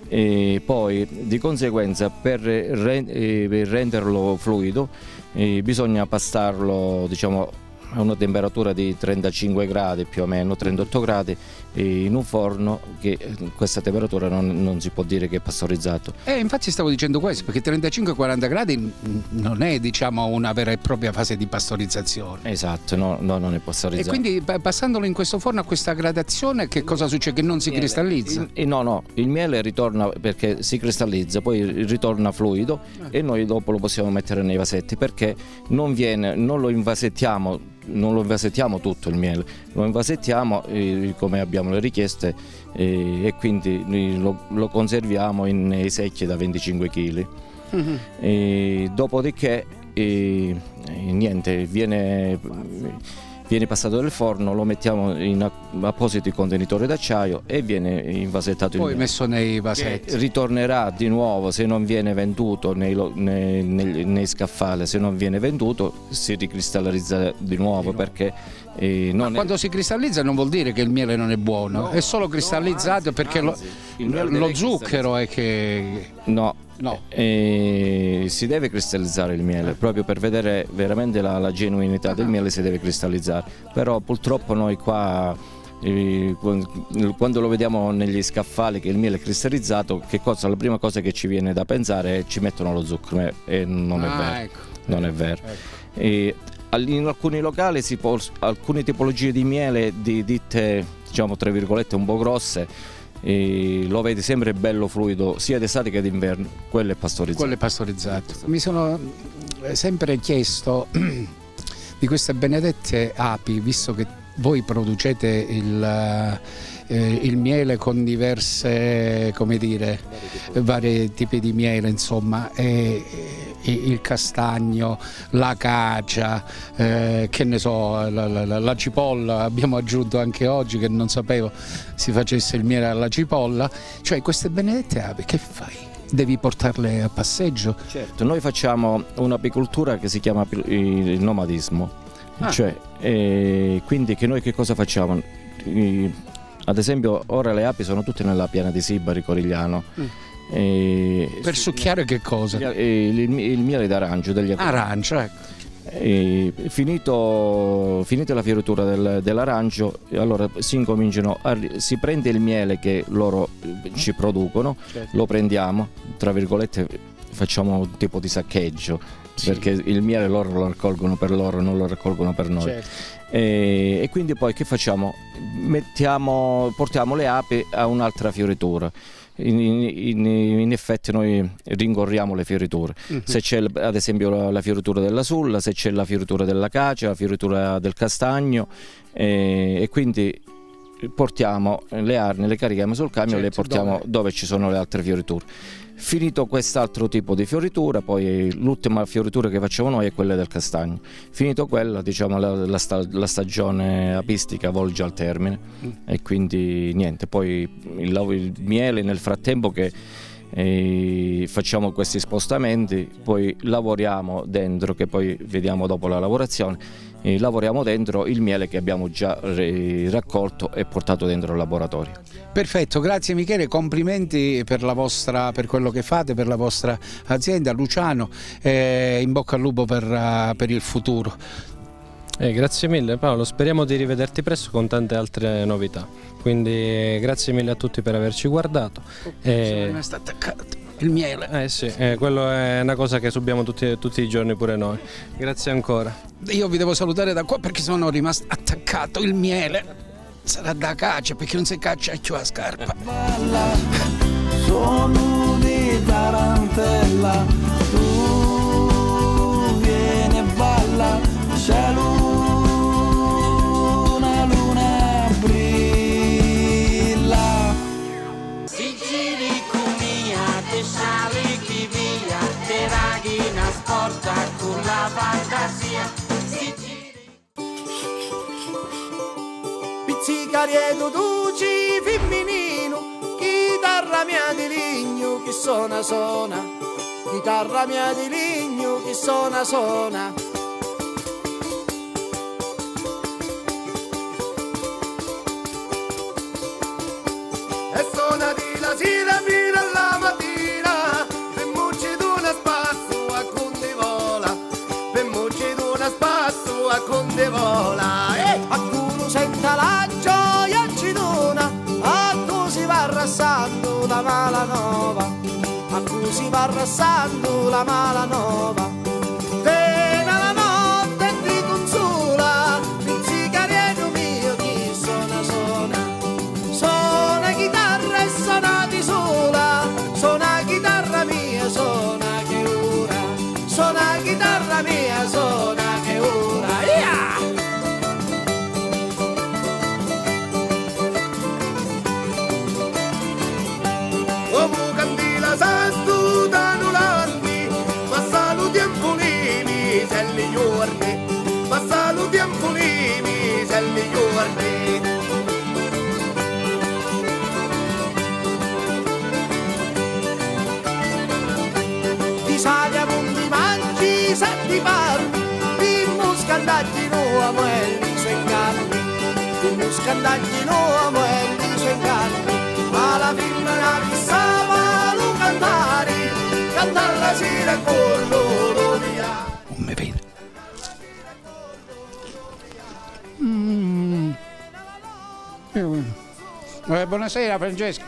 E poi di conseguenza per, re, per renderlo fluido eh, bisogna pastarlo, diciamo, a una temperatura di trentacinque gradi più o meno, trentotto gradi, in un forno che questa temperatura non, non si può dire che è pastorizzato. Eh, infatti stavo dicendo questo, perché trentacinque quaranta gradi non è, diciamo, una vera e propria fase di pastorizzazione. Esatto, no, no, non è pastorizzato. E quindi passandolo in questo forno a questa gradazione, che cosa succede? Che non si cristallizza? Il, no, no, il miele ritorna, perché si cristallizza, poi ritorna fluido eh. e noi dopo lo possiamo mettere nei vasetti, perché non viene, non lo invasettiamo non lo invasettiamo tutto il miele, lo invasettiamo eh, come abbiamo le richieste eh, e quindi lo, lo conserviamo in nei secchi da venticinque chili. Mm-hmm. E dopodiché eh, niente, viene viene passato nel forno, lo mettiamo in appositi contenitori d'acciaio e viene invasettato il poi miele. messo nei vasetti. Ritornerà di nuovo, se non viene venduto nei, nei, nei, nei scaffali, se non viene venduto si ricristallizza di nuovo, perché eh, non Ma è... quando si cristallizza non vuol dire che il miele non è buono, No, è solo cristallizzato, no, anzi, perché anzi, lo, il miele lo deve zucchero è che... No, No. Eh, si deve cristallizzare il miele, proprio per vedere veramente la, la genuinità del miele si deve cristallizzare, però purtroppo noi qua eh, quando lo vediamo negli scaffali che il miele è cristallizzato, che cosa, la prima cosa che ci viene da pensare è ci mettono lo zucchero, e non è Ah, vero, ecco. non è vero. Ecco. E in alcuni locali si può, alcune tipologie di miele di ditte, diciamo tra virgolette, un po' grosse, e lo vedi sempre bello fluido sia d'estate che d'inverno, quello è pastorizzato. Quello è pastorizzato. Mi sono sempre chiesto di queste benedette api, visto che voi producete il, eh, il miele con diverse, come dire, vari tipi di miele, insomma, e, e il castagno, l'acacia, eh, che ne so, la, la, la cipolla, abbiamo aggiunto anche oggi, che non sapevo si facesse il miele alla cipolla, cioè queste benedette api che fai? Devi portarle a passeggio? Certo, noi facciamo un'apicoltura che si chiama il nomadismo. Ah. Cioè, eh, quindi che noi che cosa facciamo? Eh, ad esempio ora le api sono tutte nella piana di Sibari, Corigliano. Mm. Eh, Per succhiare che cosa? eh, il, il miele d'arancio, degli api. Arancio, ecco. Eh, finito, finita la fioritura del, dell'arancio, allora si incominciano a, si prende il miele che loro ci producono, Certo. lo prendiamo, tra virgolette facciamo un tipo di saccheggio, Sì. perché il miele loro lo raccolgono per loro, non lo raccolgono per noi. Certo. E, e quindi poi che facciamo? Mettiamo, portiamo le api a un'altra fioritura. In, in, in effetti noi ringorriamo le fioriture. Mhm. Se c'è ad esempio la, la fioritura della sulla, se c'è la fioritura dell'acacia, la fioritura del castagno, e, e quindi portiamo le arnie, le carichiamo sul camion, Certo, le portiamo dove? dove ci sono le altre fioriture. Finito quest'altro tipo di fioritura, poi l'ultima fioritura che facciamo noi è quella del castagno. Finito quella, diciamo, la, la, sta, la stagione apistica volge al termine Mm. e quindi niente, poi il, il miele nel frattempo che eh, facciamo questi spostamenti, poi lavoriamo dentro, che poi vediamo dopo la lavorazione, e lavoriamo dentro il miele che abbiamo già raccolto e portato dentro il laboratorio. Perfetto, grazie Michele, complimenti per, la vostra, per quello che fate, per la vostra azienda. Luciano, eh, in bocca al lupo per, uh, per il futuro. Eh, grazie mille Paolo, speriamo di rivederti presto con tante altre novità, quindi eh, grazie mille a tutti per averci guardato. Sono Eh, rimasto attaccato, il miele. eh sì, eh, quello è una cosa che subiamo tutti, tutti i giorni pure noi. Grazie ancora. Io vi devo salutare da qua perché sono rimasto attaccato, il miele. Sarà da caccia, perché non si caccia più la scarpa. Sono di tarantella, tu vieni e balla, c'è luna, luna brilla. Si giri cumia, te sali chi via, te raghina sporta con la fantasia. Si giri. Pizzicarieto duci femminino, chitarra mia di ligno che suona suona, chitarra mia di ligno che suona suona. E suona di la sera fino alla mattina, per mucci d'una spasso a conde vola, per mucci d'una spasso a conde vola. E a culo senta la gioia ci dona, a tu si va arrassando la mala nova, a tu si va arrassando la mala nova. Tena la notte e ti consola, pizzicarietto mio chi suona suona, suona chitarra e suona di sola, suona chitarra mia, suona che ora, suona chitarra mia, suona che ora. Yeah! Come candela s'astuta nulanti, ma salutiamo carne. Di saglia con di mangi se ti parli, di muscandaggi no amo e li suoi carni, di muscandaggi no amo e li suoi carni, ma la femmina mi sa lo cantare, cantare la sera con loro via. Non mi viene. Mm. Eh, buonasera Francesca.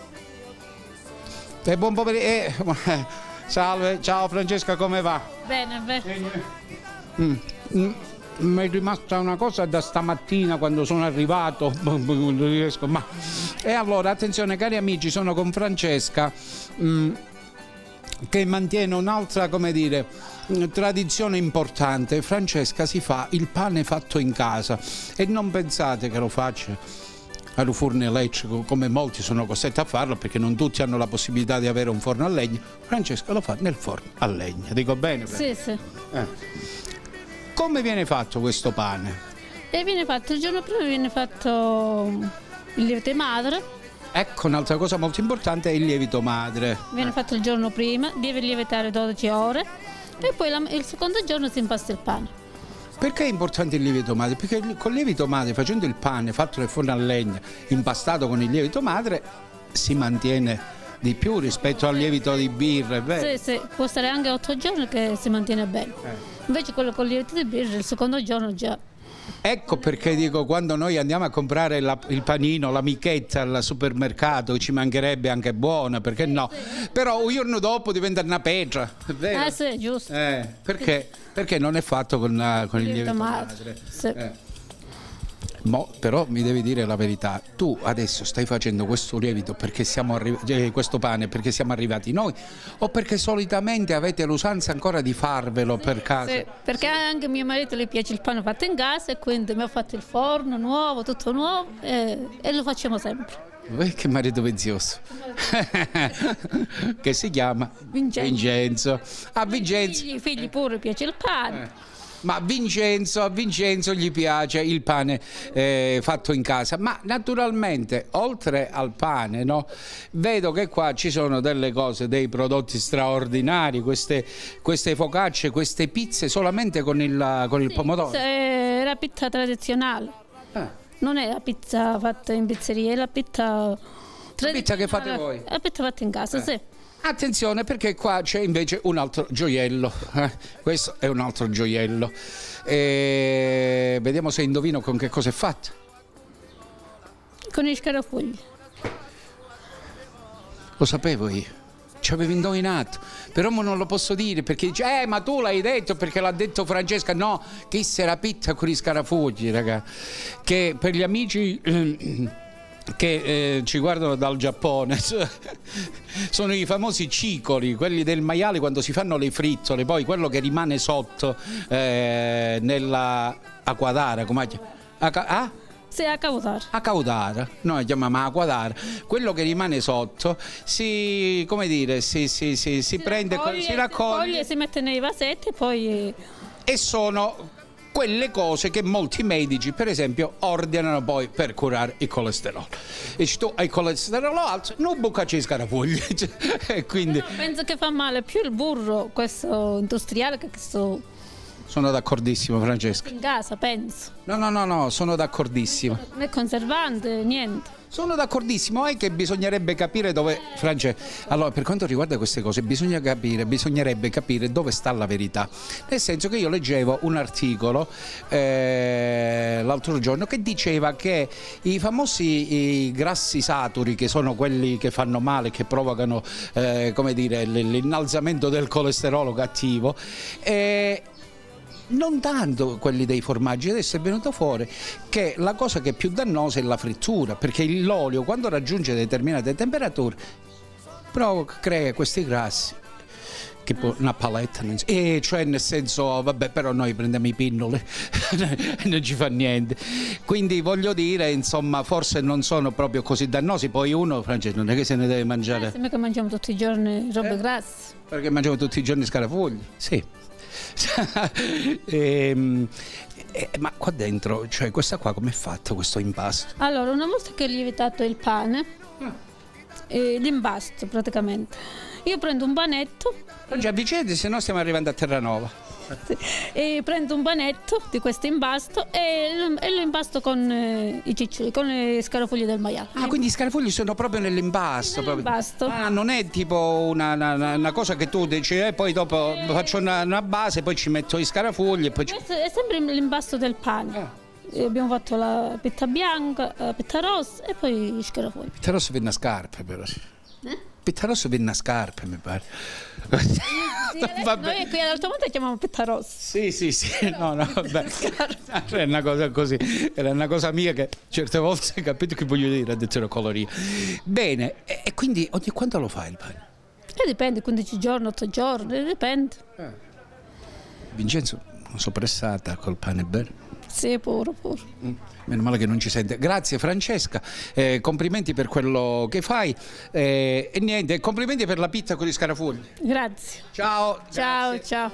E buon pomeriggio. Eh, salve, ciao Francesca, come va? Bene, bene. Mm. Mm. Mi è rimasta una cosa da stamattina quando sono arrivato, non riesco, ma... E allora, attenzione cari amici, sono con Francesca mm, che mantiene un'altra, come dire, tradizione importante. Francesca si fa il pane fatto in casa e non pensate che lo faccia al forno elettrico come molti sono costretti a farlo, perché non tutti hanno la possibilità di avere un forno a legna. Francesca lo fa nel forno a legna, dico bene? Sì, sì. Eh. Come viene fatto questo pane? E viene fatto il giorno prima, viene fatto il lievito di madre. Ecco, un'altra cosa molto importante è il lievito madre. Viene eh. fatto il giorno prima, deve lievitare dodici ore e poi la, il secondo giorno si impasta il pane. Perché è importante il lievito madre? Perché con il lievito madre, facendo il pane fatto nel forno a legna, impastato con il lievito madre, si mantiene di più rispetto al lievito di birra, è vero? Sì, sì, può stare anche otto giorni che si mantiene bene. Eh. Invece quello con il lievito di birra il secondo giorno già. Ecco perché dico, quando noi andiamo a comprare la, il panino, la michetta al supermercato, ci mancherebbe anche buona, perché no? Però un giorno dopo diventa una pietra, è vero? Eh sì, giusto. Eh, perché? Perché non è fatto con, uh, con il lievito madre. madre. Sì. Eh. Mo, però mi devi dire la verità, tu adesso stai facendo questo lievito perché siamo arrivati, eh, questo pane perché siamo arrivati noi, o perché solitamente avete l'usanza ancora di farvelo per casa? Sì, perché anche a mio marito gli piace il pane fatto in casa e quindi mi ha fatto il forno nuovo, tutto nuovo e, e lo facciamo sempre. Eh, che marito vizioso. Che si chiama Vincenzo. Vincenzo. A Vincenzo. I figli pure piace il pane. Eh. Ma Vincenzo, a Vincenzo gli piace il pane eh, fatto in casa, ma naturalmente oltre al pane, no, vedo che qua ci sono delle cose, dei prodotti straordinari, queste, queste focacce, queste pizze solamente con il, con il sì, pomodoro. È la pizza tradizionale, eh. non è la pizza fatta in pizzeria, è la pizza tradizionale. La pizza che fate voi? La pizza fatta in casa, eh. sì. Attenzione perché qua c'è invece un altro gioiello, eh, questo è un altro gioiello, e vediamo se indovino con che cosa è fatto. Con i scarafagli. Lo sapevo io, ci avevo indovinato, però non lo posso dire perché dice, eh ma tu l'hai detto perché l'ha detto Francesca, no, che se la pizza con i scarafagli, raga, che per gli amici... Eh, che eh, ci guardano dal Giappone sono i famosi cicoli, quelli del maiale quando si fanno le frittole, poi quello che rimane sotto eh, nella acquadara, come ah? Sì, a caudara. A caudara, noi chiamiamo acquadara, quello che rimane sotto si, come dire, si, si, si, si, si prende, raccoglie, si raccoglie, si mette nei vasetti e poi... E sono... quelle cose che molti medici, per esempio, ordinano poi per curare il colesterolo. E se tu hai il colesterolo alto, non buccaci i scarafagli. E quindi... Però penso che fa male più il burro, questo industriale, che questo... Sono d'accordissimo, Francesca. In casa, penso. No, no, no, no, sono d'accordissimo. Né conservante, niente. Sono d'accordissimo, è che bisognerebbe capire dove... Francesca, allora per quanto riguarda queste cose bisogna capire, bisognerebbe capire dove sta la verità. Nel senso che io leggevo un articolo eh, l'altro giorno che diceva che i famosi i grassi saturi, che sono quelli che fanno male, che provocano eh, come dire, l'innalzamento del colesterolo cattivo, eh, non tanto quelli dei formaggi. Adesso è venuto fuori che la cosa che è più dannosa è la frittura, perché l'olio quando raggiunge determinate temperature provoca, crea questi grassi che poi una paletta non si... e cioè nel senso, vabbè, però noi prendiamo i pinnoli non ci fa niente, quindi voglio dire, insomma, forse non sono proprio così dannosi. Poi uno, Francesco, non è che se ne deve mangiare, eh, sembra che mangiamo tutti i giorni robe eh? grasse, perché mangiamo tutti i giorni scarafagli, sì. e, Eh, ma qua dentro, cioè questa qua come è fatto questo impasto? Allora, una volta che hai lievitato il pane, eh, l'impasto praticamente, io prendo un panetto. Oggi avvicendati, se no stiamo arrivando a Terranova. E prendo un panetto di questo impasto e lo, e lo impasto con eh, i ciccioli, con le scarafoglie del maiale. Ah, quindi i scarafogli sono proprio nell'impasto? Nell'impasto. Ah, non è tipo una, una, una cosa che tu dici e eh, poi dopo faccio una, una base, poi ci metto i scarafogli e poi ci... Questo è sempre l'impasto del pane. Ah. E abbiamo fatto la petta bianca, la petta rossa e poi i scarafogli. Petta rossa viene a scarpe però. Eh? Petta rossa viene a scarpe, mi pare. Sì, noi qui ad Altomonte chiamiamo petta rossa. Sì, sì, sì, no, no, vabbè. È una cosa così, era una cosa mia che certe volte capito che voglio dire, adesso coloria. Bene, e, e quindi ogni quanto lo fai il pane? E dipende, quindici giorni, otto giorni, dipende. Eh. Vincenzo, una soppressata col pane bene? Sì, puro, puro. Mm. Meno male che non ci sente. Grazie Francesca, eh, complimenti per quello che fai eh, e niente, complimenti per la pizza con gli scarafogli. Grazie. Ciao. Ciao, grazie. ciao.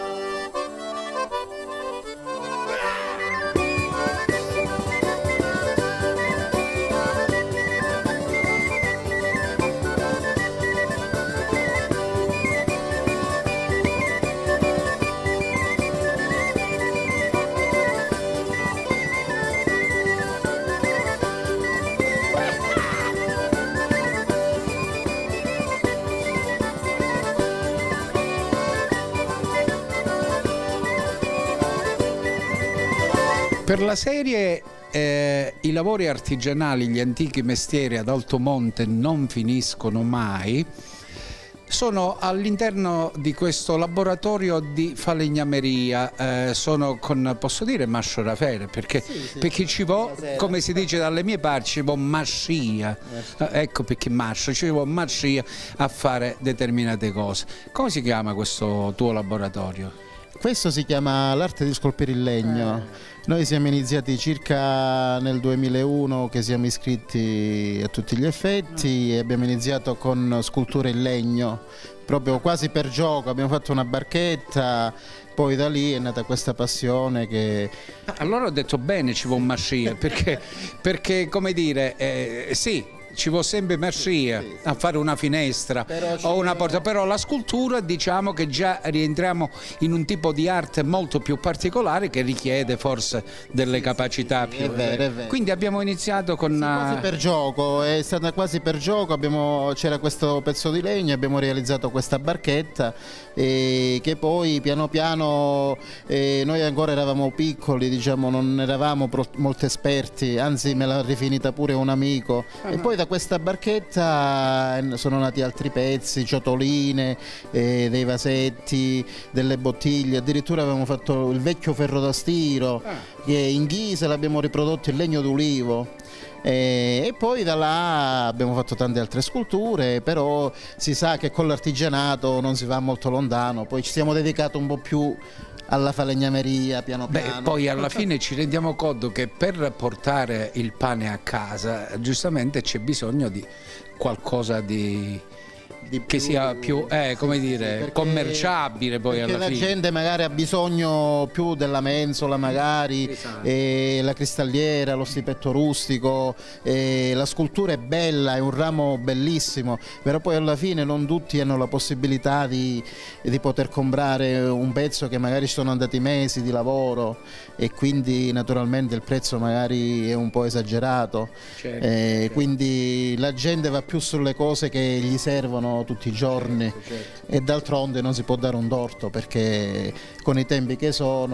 Per la serie eh, i lavori artigianali, gli antichi mestieri ad Altomonte non finiscono mai, sono all'interno di questo laboratorio di falegnameria, eh, sono con, posso dire, Mascio Raffaele, perché sì, sì. Per chi ci vuole, come si dice dalle mie parti, ci vuole mascia, eh, ecco perché mascio, ci vuole mascia a fare determinate cose. Come si chiama questo tuo laboratorio? Questo si chiama l'arte di scolpire il legno. Eh. Noi siamo iniziati circa nel duemilauno che siamo iscritti a tutti gli effetti e abbiamo iniziato con sculture in legno, proprio quasi per gioco, abbiamo fatto una barchetta, poi da lì è nata questa passione che... Allora ho detto bene ci vuole mascia, perché, perché come dire, eh, sì, ci vuole sempre mascia a fare una finestra o una porta, però la scultura diciamo che già rientriamo in un tipo di arte molto più particolare che richiede forse delle capacità più... È vero, è vero. Quindi abbiamo iniziato con... Sì, quasi per gioco, è stata quasi per gioco, abbiamo... c'era questo pezzo di legno, abbiamo realizzato questa barchetta e che poi piano piano eh, noi ancora eravamo piccoli, diciamo, non eravamo pro... molto esperti, anzi me l'ha rifinita pure un amico. Uh-huh. E poi da questa barchetta sono nati altri pezzi, ciotoline, eh, dei vasetti, delle bottiglie, addirittura avevamo fatto il vecchio ferro da stiro, ah. che in ghisa l'abbiamo riprodotto in legno d'ulivo. E, e poi da là abbiamo fatto tante altre sculture, però si sa che con l'artigianato non si va molto lontano, poi ci siamo dedicati un po' più alla falegnameria piano piano. Beh, poi alla fine ci rendiamo conto che per portare il pane a casa giustamente c'è bisogno di qualcosa di... Di che più, sia più eh, come sì, dire, perché, commerciabile poi alla la fine. La gente magari ha bisogno più della mensola, magari esatto. e la cristalliera, lo stipetto rustico, e la scultura è bella, è un ramo bellissimo, però poi alla fine non tutti hanno la possibilità di, di poter comprare un pezzo che magari ci sono andati mesi di lavoro e quindi naturalmente il prezzo magari è un po' esagerato. Certo, eh, certo. Quindi la gente va più sulle cose che gli servono tutti i giorni, certo, certo. E d'altronde non si può dare un torto perché con i tempi che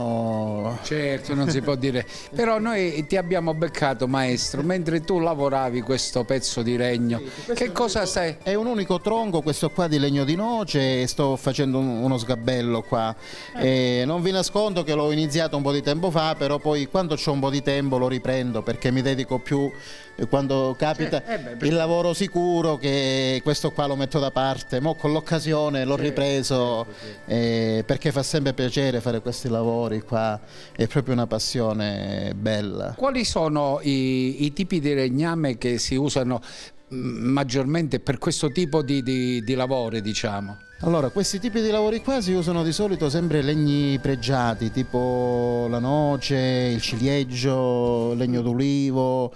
sono certo non si può dire, però noi ti abbiamo beccato maestro mentre tu lavoravi questo pezzo di legno. Sì, che cosa unico, stai? È un unico tronco questo qua di legno di noce e sto facendo un, uno sgabello qua. Eh. E non vi nascondo che l'ho iniziato un po' di tempo fa, però poi quando c'ho un po' di tempo lo riprendo perché mi dedico più quando capita eh, eh beh, perché... il lavoro sicuro, che questo qua lo metto da parte. Mo con l'occasione l'ho ripreso, certo, certo. Eh, perché fa sempre piacere fare questi lavori qua, è proprio una passione bella. Quali sono i, i tipi di legname che si usano maggiormente per questo tipo di, di, di lavori, diciamo? Allora, questi tipi di lavori qua si usano di solito sempre legni pregiati, tipo la noce, il ciliegio, il legno d'ulivo,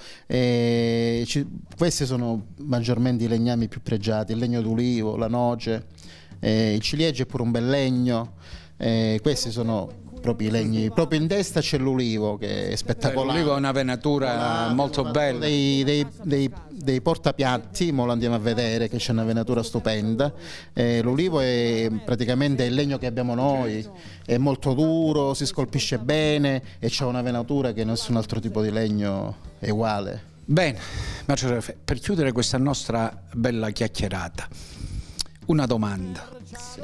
e ci, questi sono maggiormente i legnami più pregiati, il legno d'ulivo, la noce, e il ciliegio è pure un bel legno, e questi sono proprio i legni. Proprio in destra c'è l'ulivo che è spettacolare. L'ulivo è una venatura Una, molto bella. Dei, dei, dei, dei portapiatti, mo lo andiamo a vedere, che c'è una venatura stupenda. Eh, l'ulivo è praticamente il legno che abbiamo noi, è molto duro, si scolpisce bene e c'ha una venatura che nessun altro tipo di legno è uguale. Bene, Marcello, per chiudere questa nostra bella chiacchierata, una domanda. Sì.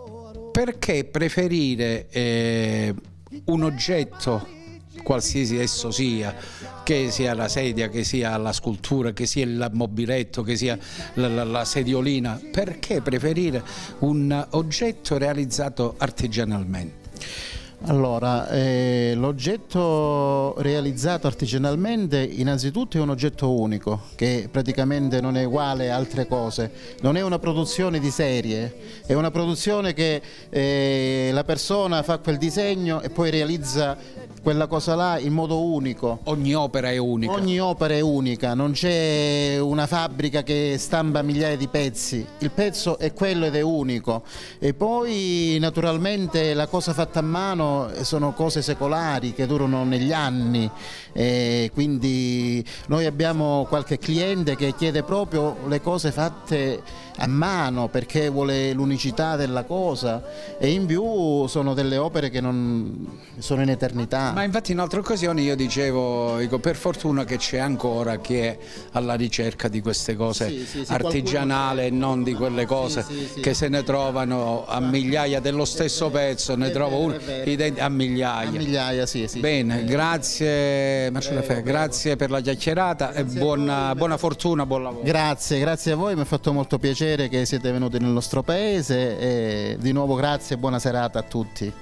Perché preferire eh, un oggetto, qualsiasi esso sia, che sia la sedia, che sia la scultura, che sia il mobiletto, che sia la, la, la sediolina, perché preferire un oggetto realizzato artigianalmente? Allora, eh, l'oggetto realizzato artigianalmente innanzitutto è un oggetto unico, che praticamente non è uguale a altre cose, non è una produzione di serie, è una produzione che eh, la persona fa quel disegno e poi realizza quella cosa là in modo unico. Ogni opera è unica. Ogni opera è unica, non c'è una fabbrica che stampa migliaia di pezzi, il pezzo è quello ed è unico. E poi naturalmente la cosa fatta a mano sono cose secolari che durano negli anni, e quindi noi abbiamo qualche cliente che chiede proprio le cose fatte a mano perché vuole l'unicità della cosa, e in più sono delle opere che non sono in eternità. Ma infatti in altre occasioni io dicevo, dico, per fortuna che c'è ancora chi è alla ricerca di queste cose sì, sì, sì, artigianali e non di quelle cose sì, sì, sì. che se ne trovano a migliaia dello stesso pezzo, ne trovo uno a migliaia. A migliaia, sì, sì. Bene, grazie Marcello Fe, grazie per la chiacchierata e buona, buona fortuna, buon lavoro. Grazie, grazie a voi, mi ha fatto molto piacere che siete venuti nel nostro paese e di nuovo grazie e buona serata a tutti.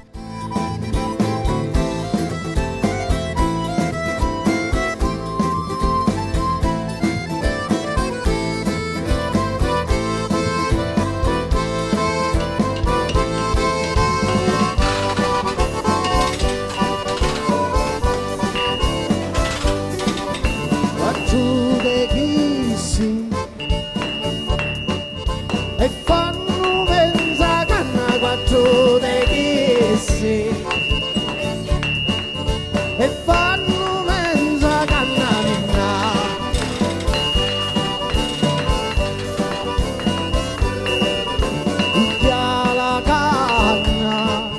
E fanno pensa canna quattro de chissì, e fanno pensa canna minna, piglia la canna,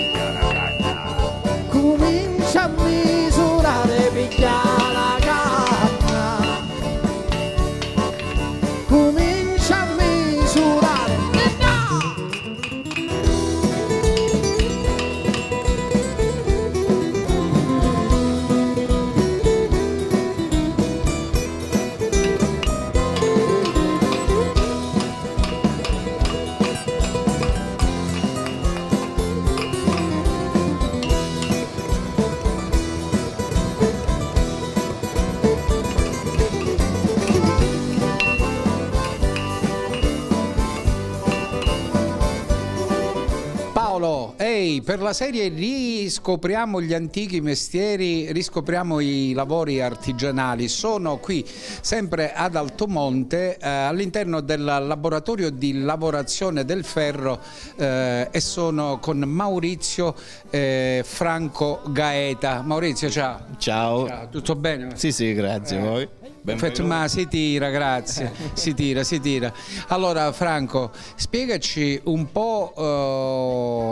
comincia a misurare, piglia la canna, comincia a misurare. Paolo, ehi, per la serie riscopriamo gli antichi mestieri, riscopriamo i lavori artigianali. Sono qui sempre ad Altomonte eh, all'interno del laboratorio di lavorazione del ferro eh, e sono con Maurizio eh, Franco Gaeta. Maurizio, ciao. Ciao. Ciao, tutto bene? Sì, sì, grazie a voi. Perfetto, ma si tira, grazie, si tira, si tira. Allora Franco, spiegaci un po'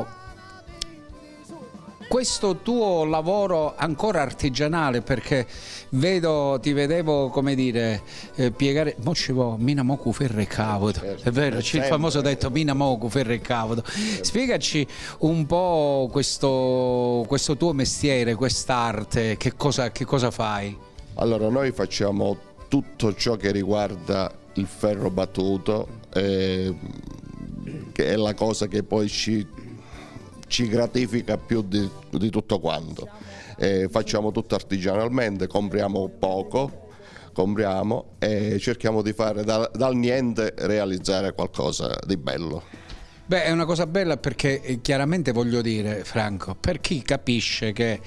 eh, questo tuo lavoro ancora artigianale, perché vedo, ti vedevo, come dire, eh, piegare, mo ci vuole mina moku ferro e cavodo, è vero, c'è il famoso detto mina moku ferro e cavodo. Spiegaci un po' questo, questo tuo mestiere, quest'arte, che cosa, che cosa fai? Allora, noi facciamo tutto ciò che riguarda il ferro battuto, eh, che è la cosa che poi ci, ci gratifica più di, di tutto quanto. Eh, facciamo tutto artigianalmente, compriamo poco, compriamo e cerchiamo di fare da, dal niente realizzare qualcosa di bello. Beh, è una cosa bella perché eh, chiaramente voglio dire, Franco, per chi capisce che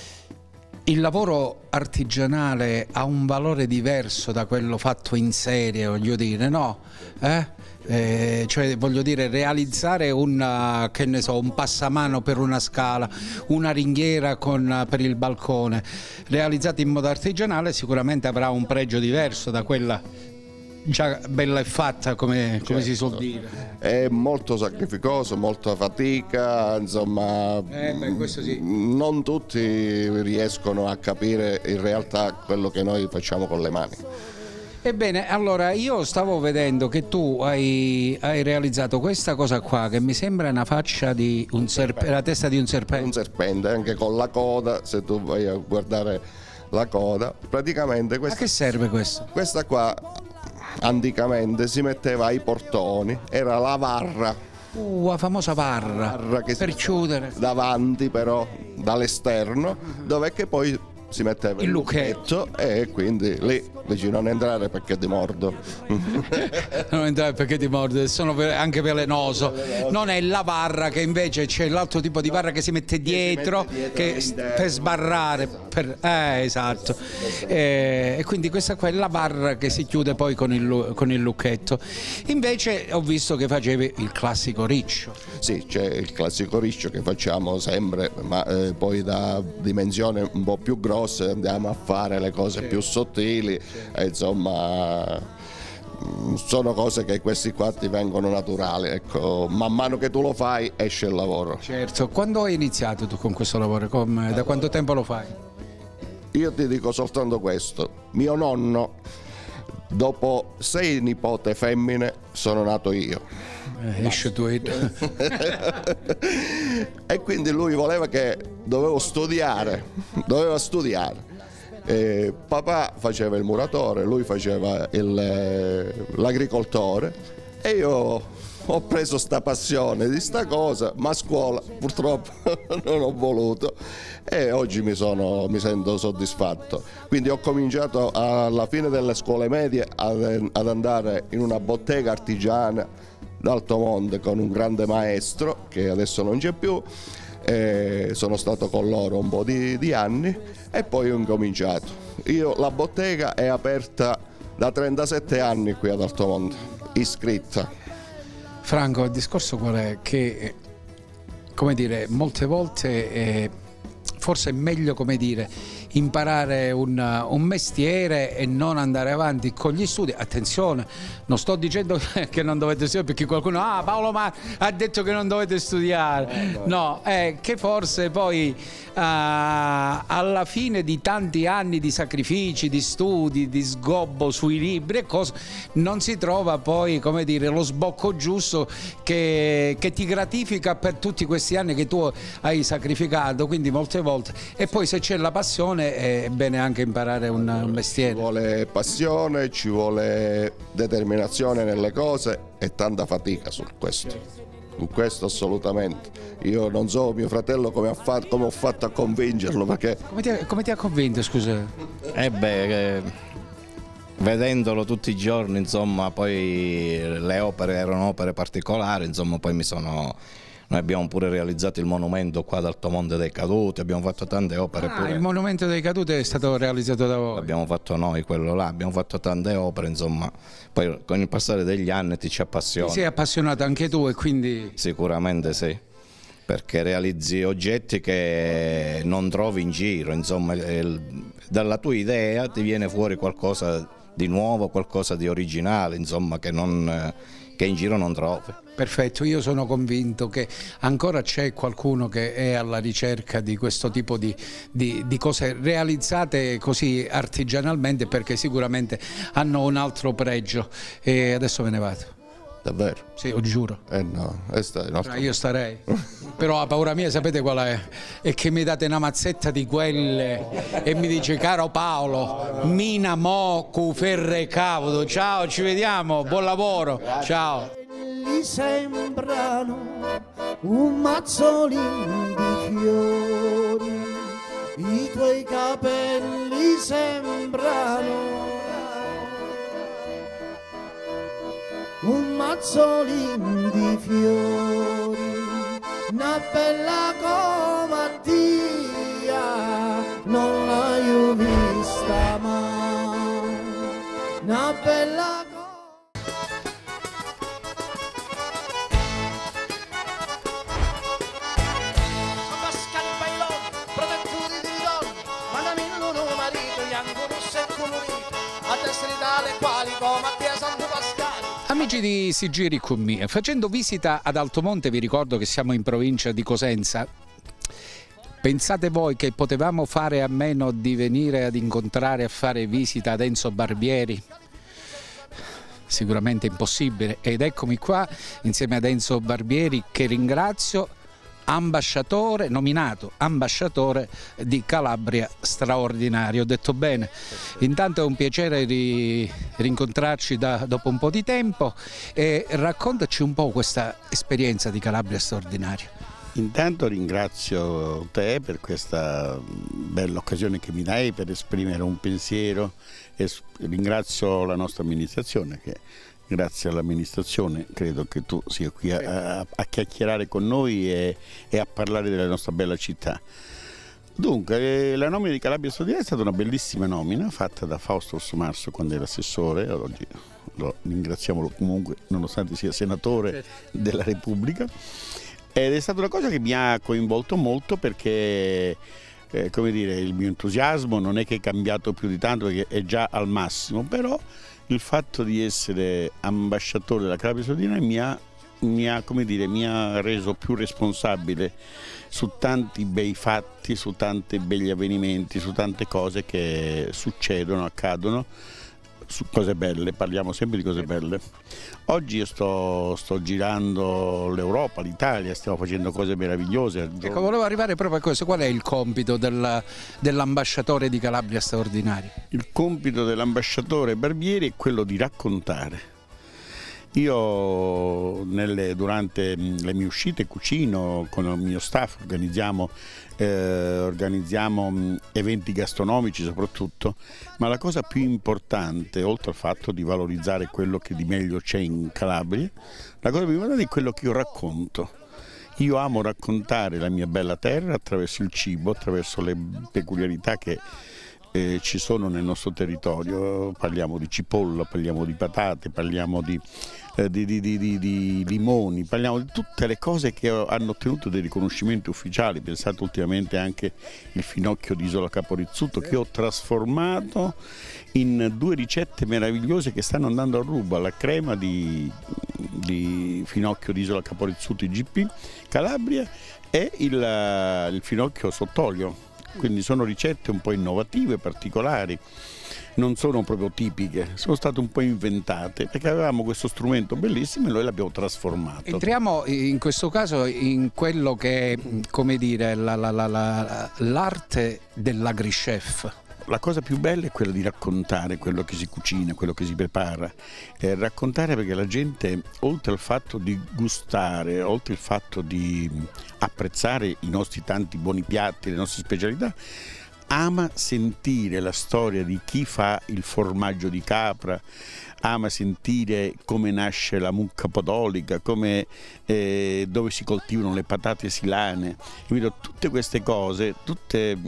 il lavoro artigianale ha un valore diverso da quello fatto in serie, voglio dire, no? Eh? Eh, cioè voglio dire realizzare una, che ne so, un passamano per una scala, una ringhiera con, per il balcone, realizzata in modo artigianale sicuramente avrà un pregio diverso da quella già bella e fatta, come, come si suol dire. È molto sacrificoso, molta fatica, insomma, eh beh, questo sì. Non tutti riescono a capire in realtà quello che noi facciamo con le mani. Ebbene, allora io stavo vedendo che tu hai, hai realizzato questa cosa qua che mi sembra una faccia di un serpente, la testa di un serpente. Un serpente, anche con la coda, se tu vai a guardare la coda, praticamente questa... A che serve questo? Questa qua anticamente si metteva ai portoni, era la varra. Uh, la famosa varra, varra che per chiudere. Davanti però, dall'esterno, dove che poi si metteva il, il lucchetto e quindi lì dici non entrare perché ti mordo. Non entrare perché ti mordo, sono anche velenoso. Non è la varra, che invece c'è l'altro tipo di varra che si mette dietro, si mette dietro che, per sbarrare per, eh, esatto. Eh, e quindi questa qua è la varra che si chiude poi con il, con il lucchetto. Invece ho visto che facevi il classico riccio. Sì, c'è il classico riccio che facciamo sempre, ma eh, poi da dimensione un po' più grossa andiamo a fare le cose più sottili, e insomma sono cose che questi qua ti vengono naturali, ecco, man mano che tu lo fai esce il lavoro. Certo, quando hai iniziato tu con questo lavoro? Come, da quanto tempo lo fai? Io ti dico soltanto questo, mio nonno dopo sei nipote femmine sono nato io. Esce tu e quindi lui voleva che dovevo studiare, doveva studiare. E papà faceva il muratore, lui faceva l'agricoltore e io ho preso sta passione di sta cosa, ma a scuola purtroppo non ho voluto e oggi mi, sono, mi sento soddisfatto. Quindi ho cominciato alla fine delle scuole medie ad, ad andare in una bottega artigiana d'Altomonte con un grande maestro che adesso non c'è più, e sono stato con loro un po' di, di anni e poi ho incominciato. Io la bottega è aperta da trentasette anni qui ad Altomonte, iscritta. Franco, il discorso qual è? Che, come dire, molte volte eh, forse è meglio, come dire, imparare un, un mestiere e non andare avanti con gli studi. Attenzione, non sto dicendo che non dovete studiare, perché qualcuno, ah, Paolo Ma ha detto che non dovete studiare. No, è che forse poi uh, alla fine di tanti anni di sacrifici, di studi, di sgobbo sui libri e cose, non si trova poi, come dire, lo sbocco giusto che, che ti gratifica per tutti questi anni che tu hai sacrificato, quindi molte volte. E poi se c'è la passione è bene anche imparare un, un mestiere. Ci vuole passione, ci vuole determinazione nelle cose e tanta fatica su questo. Su questo assolutamente. Io non so mio fratello come, ha fatto, come ho fatto a convincerlo, perché... Come ti, come ti ha convinto, scusa? Eh beh, eh, vedendolo tutti i giorni, insomma, poi le opere erano opere particolari, insomma, poi mi sono... Noi abbiamo pure realizzato il monumento qua ad Altomonte dei Caduti, abbiamo fatto tante opere. Ah, pure. Il monumento dei Caduti è stato realizzato da voi? L'abbiamo fatto noi, quello là, abbiamo fatto tante opere, insomma, poi con il passare degli anni ti ci appassioni. Ti sei appassionato anche tu e quindi... Sicuramente sì, perché realizzi oggetti che non trovi in giro, insomma, il, dalla tua idea ti viene fuori qualcosa di nuovo, qualcosa di originale, insomma, che, non, che in giro non trovi. Perfetto, io sono convinto che ancora c'è qualcuno che è alla ricerca di questo tipo di, di, di cose realizzate così artigianalmente, perché sicuramente hanno un altro pregio. E adesso me ne vado. Davvero? Sì, lo giuro. Eh no, nostro... io starei. Però la paura mia, sapete qual è? È che mi date una mazzetta di quelle e mi dice: caro Paolo, mina mo cu ferre cavodo. Ciao, ci vediamo, buon lavoro. Ciao. Gli sembrano un mazzolino di fiori, i tuoi capelli sembrano mazzolin di fiori, una bella comattia non l'ho vista mai, una bella Amici di Si Giri Con Mia, facendo visita ad Altomonte, vi ricordo che siamo in provincia di Cosenza. Pensate voi che potevamo fare a meno di venire ad incontrare, a fare visita ad Enzo Barbieri? Sicuramente impossibile, ed eccomi qua insieme ad Enzo Barbieri, che ringrazio, ambasciatore, nominato ambasciatore di Calabria Straordinario. Ho detto bene? Intanto è un piacere di rincontrarci da, dopo un po' di tempo, e raccontaci un po' questa esperienza di Calabria Straordinario. Intanto ringrazio te per questa bella occasione che mi dai per esprimere un pensiero, e ringrazio la nostra amministrazione, che grazie all'amministrazione credo che tu sia qui a, a, a chiacchierare con noi e, e a parlare della nostra bella città. Dunque, la nomina di Calabria Straordinaria è stata una bellissima nomina fatta da Fausto Orsomarso quando era assessore. Oggi lo ringraziamolo comunque, nonostante sia senatore della Repubblica, ed è stata una cosa che mi ha coinvolto molto, perché eh, come dire, il mio entusiasmo non è che è cambiato più di tanto, perché è già al massimo, però il fatto di essere ambasciatore della Calabria Straordinaria mi ha, mi ha, come dire, mi ha reso più responsabile su tanti bei fatti, su tanti begli avvenimenti, su tante cose che succedono, accadono, su cose belle, parliamo sempre di cose belle. Oggi io sto, sto girando l'Europa, l'Italia, stiamo facendo cose meravigliose. Ecco, volevo arrivare proprio a questo. Qual è il compito del, dell'ambasciatore di Calabria Straordinaria? Il compito dell'ambasciatore Barbieri è quello di raccontare. Io nelle, durante le mie uscite cucino con il mio staff, organizziamo, eh, organizziamo eventi gastronomici soprattutto, ma la cosa più importante, oltre al fatto di valorizzare quello che di meglio c'è in Calabria, la cosa più importante è quello che io racconto. Io amo raccontare la mia bella terra attraverso il cibo, attraverso le peculiarità che eh, ci sono nel nostro territorio. Parliamo di cipolla, parliamo di patate, parliamo di, eh, di, di, di, di, di limoni, parliamo di tutte le cose che hanno ottenuto dei riconoscimenti ufficiali. Pensate ultimamente anche il finocchio di Isola Caporizzuto, che ho trasformato in due ricette meravigliose che stanno andando a ruba: la crema di, di finocchio di Isola Caporizzuto I G P Calabria e il, il finocchio sott'olio. Quindi sono ricette un po' innovative, particolari, non sono proprio tipiche, sono state un po' inventate, perché avevamo questo strumento bellissimo e noi l'abbiamo trasformato. Entriamo in questo caso in quello che è, come dire, la, la, la, la, l'arte dell'agrichef. La cosa più bella è quella di raccontare quello che si cucina, quello che si prepara. Eh, raccontare, perché la gente, oltre al fatto di gustare, oltre al fatto di apprezzare i nostri tanti buoni piatti, le nostre specialità, ama sentire la storia di chi fa il formaggio di capra, ama sentire come nasce la mucca podolica, come, eh, dove si coltivano le patate silane. Quindi tutte queste cose, tutte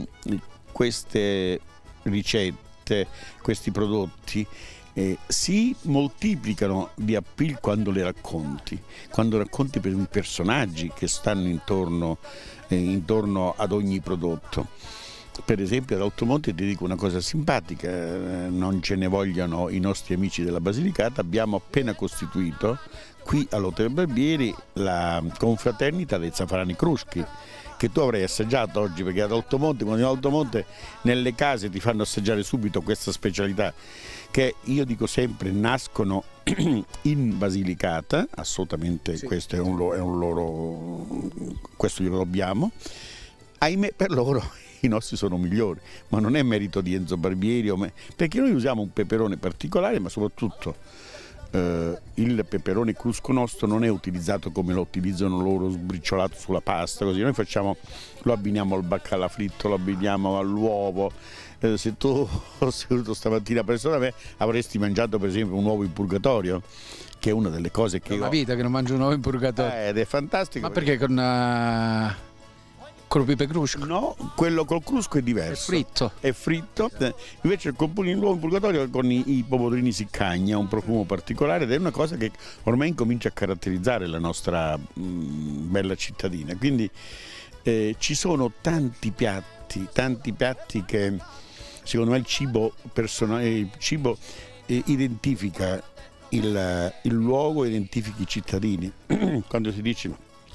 queste ricette, questi prodotti eh, si moltiplicano di appeal quando le racconti, quando racconti per i personaggi che stanno intorno, eh, intorno ad ogni prodotto. Per esempio ad Altomonte, ti dico una cosa simpatica, eh, non ce ne vogliano i nostri amici della Basilicata, abbiamo appena costituito qui all'Hotel Barbieri la confraternita dei Zafferani Cruschi, che tu avrai assaggiato oggi, perché ad Altomonte, quando in Altomonte nelle case ti fanno assaggiare subito questa specialità, che io dico sempre nascono in Basilicata, assolutamente, sì. Questo è un, è un loro, questo glielo dobbiamo, ahimè per loro i nostri sono migliori, ma non è merito di Enzo Barbieri, perché noi usiamo un peperone particolare, ma soprattutto Uh, il peperone crusco nostro non è utilizzato come lo utilizzano loro, sbriciolato sulla pasta, così. Noi facciamo, lo abbiniamo al baccalà fritto, lo abbiniamo all'uovo, eh, se tu fossi venuto stamattina presso da me avresti mangiato per esempio un uovo in purgatorio, che è una delle cose che... È una io... vita che non mangio un uovo in purgatorio. Eh, ed è fantastico. Ma perché con... Uh... Con il pepe crusco? No, quello col crusco è diverso. È fritto. È fritto. Invece il compulino l'uovo in purgatorio con i, i pomodorini siccagni ha un profumo particolare ed è una cosa che ormai incomincia a caratterizzare la nostra mh, bella cittadina. Quindi eh, ci sono tanti piatti, tanti piatti che secondo me il cibo, persona- il cibo eh, identifica il, il luogo, identifica i cittadini. Quando si dice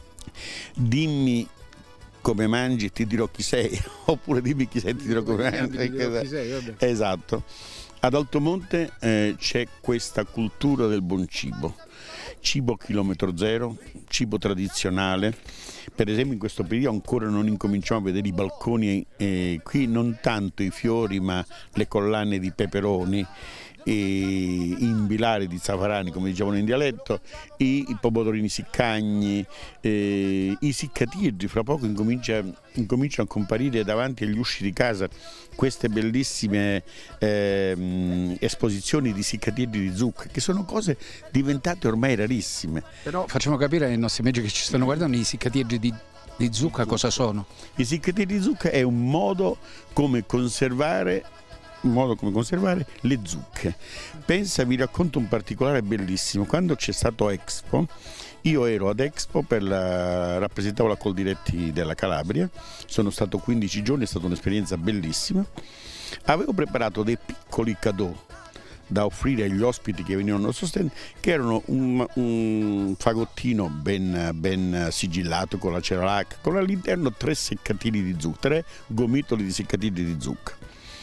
dimmi come mangi ti dirò chi sei, oppure dimmi chi sei ti dirò come mangi. Ti dirò chi sei, vabbè. Esatto. Ad Altomonte eh, c'è questa cultura del buon cibo, cibo chilometro zero, cibo tradizionale. Per esempio in questo periodo ancora non incominciamo a vedere i balconi, eh, qui non tanto i fiori ma le collane di peperoni, i imbilari di zafarani come dicevano in dialetto, i, i pomodorini siccagni, eh, i siccatirri. Fra poco incomincia, incominciano a comparire davanti agli usci di casa queste bellissime eh, esposizioni di siccatirri di zucca, che sono cose diventate ormai rarissime. Però facciamo capire ai nostri amici che ci stanno guardando, i siccatirri di, di zucca cosa sono? I siccatirri di zucca è un modo come conservare un modo come conservare le zucche. Pensa, vi racconto un particolare bellissimo. Quando c'è stato Expo, io ero ad Expo, per la, rappresentavo la Coldiretti della Calabria, sono stato quindici giorni, è stata un'esperienza bellissima. Avevo preparato dei piccoli cadeau da offrire agli ospiti che venivano al nostro stand, che erano un, un fagottino ben, ben sigillato con la ceralac, con all'interno tre seccatini di zucca, tre gomitoli di seccatini di zucca.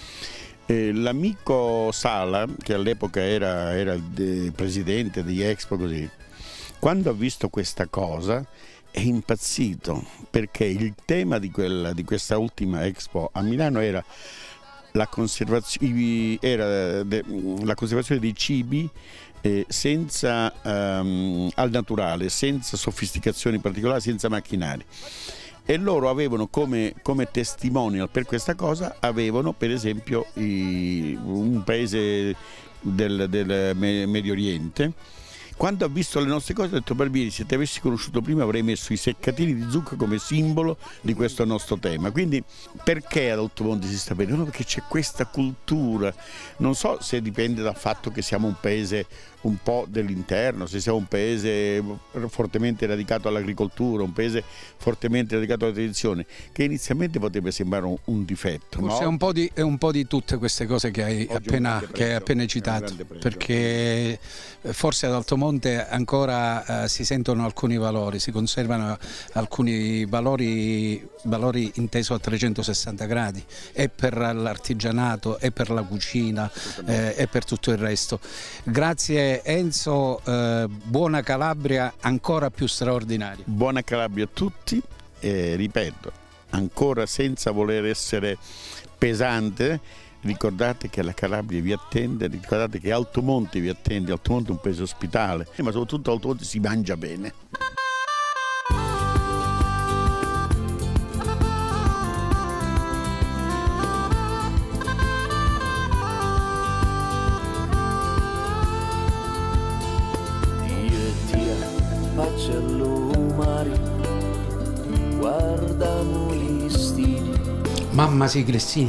Eh, l'amico Sala, che all'epoca era, era il presidente di Expo, così, quando ha visto questa cosa è impazzito, perché il tema di, quella, di questa ultima Expo a Milano era la conservazione, era de, la conservazione dei cibi eh, senza, um, al naturale, senza sofisticazioni particolari, senza macchinari. E loro avevano come, come testimonial per questa cosa, avevano per esempio i, un paese del, del Medio Oriente. Quando ha visto le nostre cose ha detto: Barbieri, se ti avessi conosciuto prima avrei messo i seccatini di zucca come simbolo di questo nostro tema. Quindi perché ad Altomonte si sta bene? No, perché c'è questa cultura. Non so se dipende dal fatto che siamo un paese un po' dell'interno, se siamo un paese fortemente radicato all'agricoltura, un paese fortemente radicato alla tradizione, che inizialmente potrebbe sembrare un, un difetto. Forse no? è, un po di, è un po' di tutte queste cose che hai, appena, pregio, che hai appena citato, perché forse ad Altomonte ancora eh, si sentono alcuni valori, si conservano alcuni valori, valori inteso a trecentosessanta gradi, e per l'artigianato, e per la cucina, eh, e per tutto il resto. Grazie Enzo, eh, buona Calabria ancora più straordinaria. Buona Calabria a tutti, e ripeto, ancora senza voler essere pesante, ricordate che la Calabria vi attende, ricordate che Altomonte vi attende. Altomonte è un paese ospitale, ma soprattutto a Altomonte si mangia bene. Mamma sei grissini.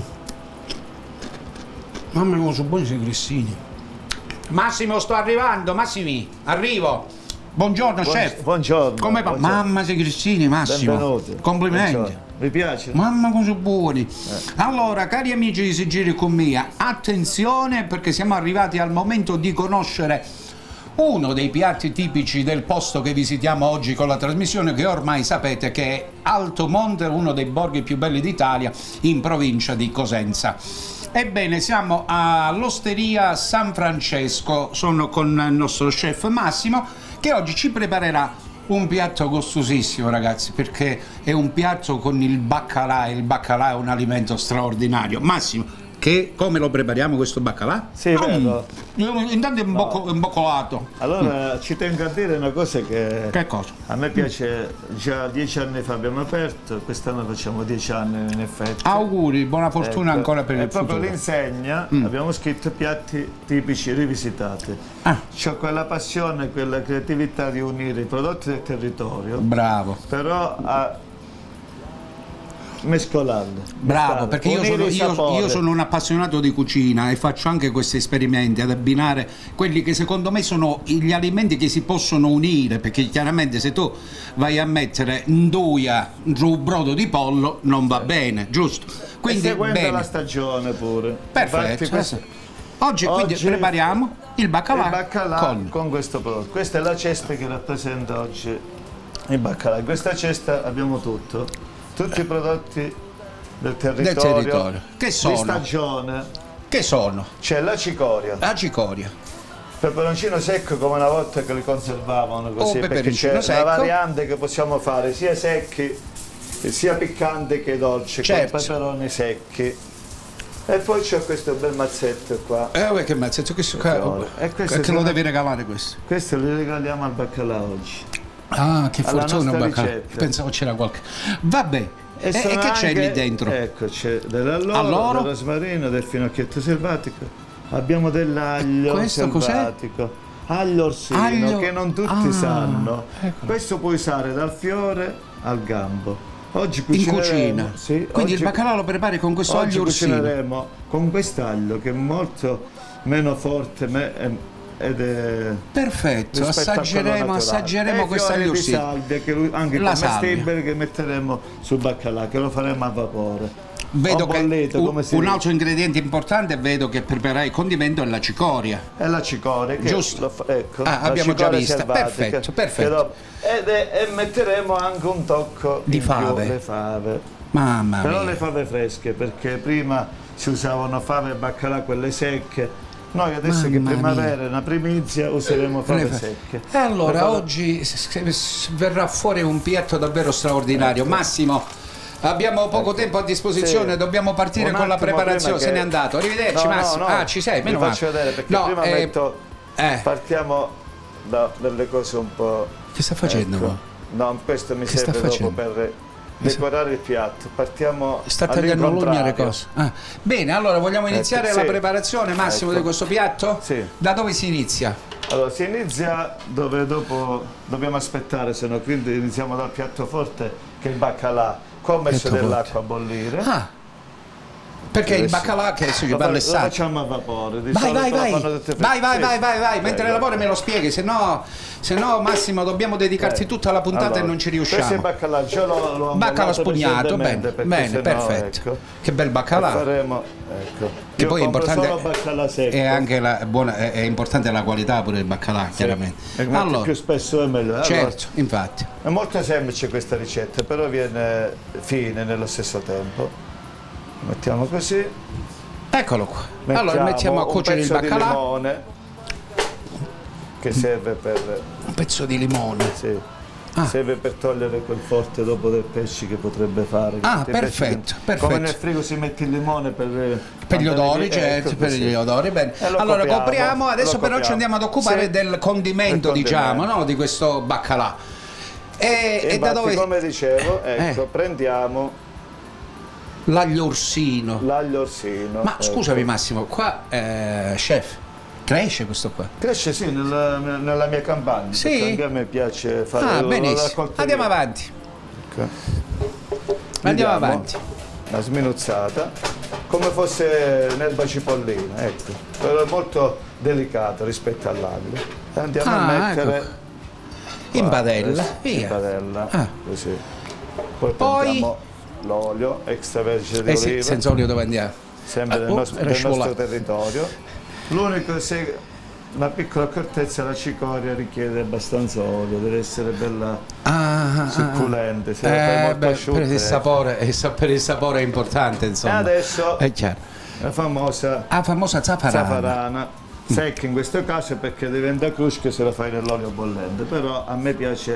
Mamma come sono buoni sei grissini. Massimo, sto arrivando, Massimi, arrivo. Buongiorno, Buon, chef. Buongiorno. Come va? Buongiorno. Mamma sei grissini, Massimo. Benvenuti. Complimenti. Buongiorno. Vi piace? Mamma come sono buoni. Eh. Allora, cari amici di Si Giri con Mia, attenzione, perché siamo arrivati al momento di conoscere uno dei piatti tipici del posto che visitiamo oggi con la trasmissione, che ormai sapete che è Altomonte, uno dei borghi più belli d'Italia, in provincia di Cosenza. Ebbene, siamo all'Osteria San Francesco, sono con il nostro chef Massimo, che oggi ci preparerà un piatto gustosissimo, ragazzi, perché è un piatto con il baccalà, e il baccalà è un alimento straordinario. Massimo, Che, come lo prepariamo questo baccalà? Sì, vero. Mm. Intanto è imbocco, imboccolato. Allora ci tengo a dire una cosa che, che cosa? A me piace, già dieci anni fa abbiamo aperto, quest'anno facciamo dieci anni in effetti. Auguri, buona fortuna ecco, ancora per il futuro. E proprio l'insegna, mm. abbiamo scritto piatti tipici rivisitati. Ah. C'ho quella passione, quella creatività di unire i prodotti del territorio. Bravo. Però a mescolarli. Bravo, perché io sono, io, io sono un appassionato di cucina e faccio anche questi esperimenti ad abbinare quelli che secondo me sono gli alimenti che si possono unire, perché chiaramente se tu vai a mettere nduia su un brodo di pollo non va bene, giusto? Quindi e seguendo bene. la stagione pure. Perfetto. Infatti, Oggi, Oggi quindi prepariamo il baccalà, il baccalà con... con questo prodotto. Questa è la cesta che rappresenta oggi il baccalà. In questa cesta abbiamo tutto, tutti i prodotti del territorio, del territorio. Che sono? Di stagione. Che sono? C'è la cicoria. La cicoria. Peperoncino secco come una volta che li conservavano così, oh, perché c'è secco. una variante che possiamo fare sia secchi, sia piccanti che dolci, certo. Con peperoni secchi. E poi c'è questo bel mazzetto qua. Eh, che mazzetto, questo qua. E questo che lo devi regalare questo? Questo lo regaliamo al baccalà oggi. Ah, che alla fortuna un baccalà. Ricetta. Pensavo c'era qualche. Vabbè. E, e, e che c'è lì dentro? Ecco, c'è dell'alloro, del rosmarino, del finocchietto selvatico. Abbiamo dell'aglio selvatico. Aglio orsino, aglio... che non tutti ah, sanno. Ecco. Questo puoi usare dal fiore al gambo. Oggi in cucina, sì, quindi oggi, il baccalà lo prepari con questo aglio orsino? Oggi cucineremo con quest'aglio che è molto meno forte ed è perfetto, assaggeremo, assaggeremo questo aglio orsino. Salvia, che lui, anche la commestibile che metteremo sul baccalà, che lo faremo a vapore. Vedo che bollito, un, un altro ingrediente importante, vedo che preparai il condimento, è la cicoria. È la cicoria, che giusto? Lo, ecco, ah, abbiamo già vista, selvatica, perfetto, perfetto. Ed è, e metteremo anche un tocco di fave. Più, le fave. Mamma Però mia. le fave fresche, perché prima si usavano fave e baccalà, quelle secche. Noi adesso Mamma che primavera è una primizia useremo fave secche. E allora fave... oggi verrà fuori un piatto davvero straordinario. Ecco. Massimo, abbiamo poco ecco. tempo a disposizione, sì. dobbiamo partire un con la preparazione. Che... Se n'è andato. Arrivederci, no, Massimo. No, no. Ah, ci sei? Meno Vi faccio vedere perché no, prima eh... metto. Eh. Partiamo da delle cose un po'. Che sta facendo? Ecco. No, questo mi che serve dopo per decorare il piatto. Partiamo. Sta tagliando l'ugna le cose. Ah. Bene, allora vogliamo iniziare ecco, la sì. preparazione, Massimo, ecco. di questo piatto? Sì. Da dove si inizia? Allora, si inizia dove dopo dobbiamo aspettare, se no, quindi iniziamo dal piatto forte che è il baccalà. Qua ho messo dell'acqua a bollire. Ah. Perché il baccalà che si va all'essaggio. Lo facciamo a vapore. Di vai, vai, vai. vai, vai, sì. vai, vai, vai, mentre lavori me lo spieghi, se no, se no Massimo dobbiamo dedicarti eh. tutta la puntata allora, e non ci riusciamo. Questo è il baccalà, già l'ho, l'ho baccalà spugnato, bene, bene, perfetto. No, ecco, che bel baccalà. Faremo, ecco. Che poi è importante, baccalà secco. È anche la, buona, è, è importante la qualità pure del baccalà, sì. chiaramente. E allora, più spesso è meglio. Allora, certo, infatti. È molto semplice questa ricetta, però viene fine nello stesso tempo. Mettiamo così. Eccolo qua. Mettiamo allora mettiamo a cuocere il baccalà. Di limone che serve per un pezzo di limone. Sì. Ah. Serve per togliere quel forte dopo del pesce che potrebbe fare. Ah, perfetto, perfetto. Come nel frigo si mette il limone per, per gli odori, certo, ecco, per così. gli odori, bene. Allora copriamo, copriamo, adesso però ci andiamo ad occupare sì. del condimento, del diciamo, condimento. No, di questo baccalà. E, e, e da dove come dicevo, ecco, eh. prendiamo l'aglio orsino. L'aglio orsino. Ma ecco. scusami Massimo, qua eh, chef, cresce questo qua? Cresce sì, nella, nella mia campagna. Sì? Anche a me piace fare ah, la, benissimo. la Andiamo avanti. Ecco. Andiamo avanti. Una sminuzzata, come fosse un'erba cipollina, ecco. Però è molto delicato rispetto all'aglio. E andiamo ah, a mettere ecco. in padella, via. In padella, ah. così. Poi, Poi... prendiamo l'olio extravergine di eh oliva. Sì, senza olio dove andiamo? Sempre ah, del, nostro, del nostro territorio. L'unico se una piccola accortezza, la cicoria richiede abbastanza olio, deve essere bella ah, succulente. Se eh, la fai molto beh, asciutta, per il sapore, eh. per il sapore è importante, insomma. E adesso è chiaro. La famosa, ah, famosa zaffarana. zaffarana secca in questo caso perché diventa crusca se la fai nell'olio bollente, però a me piace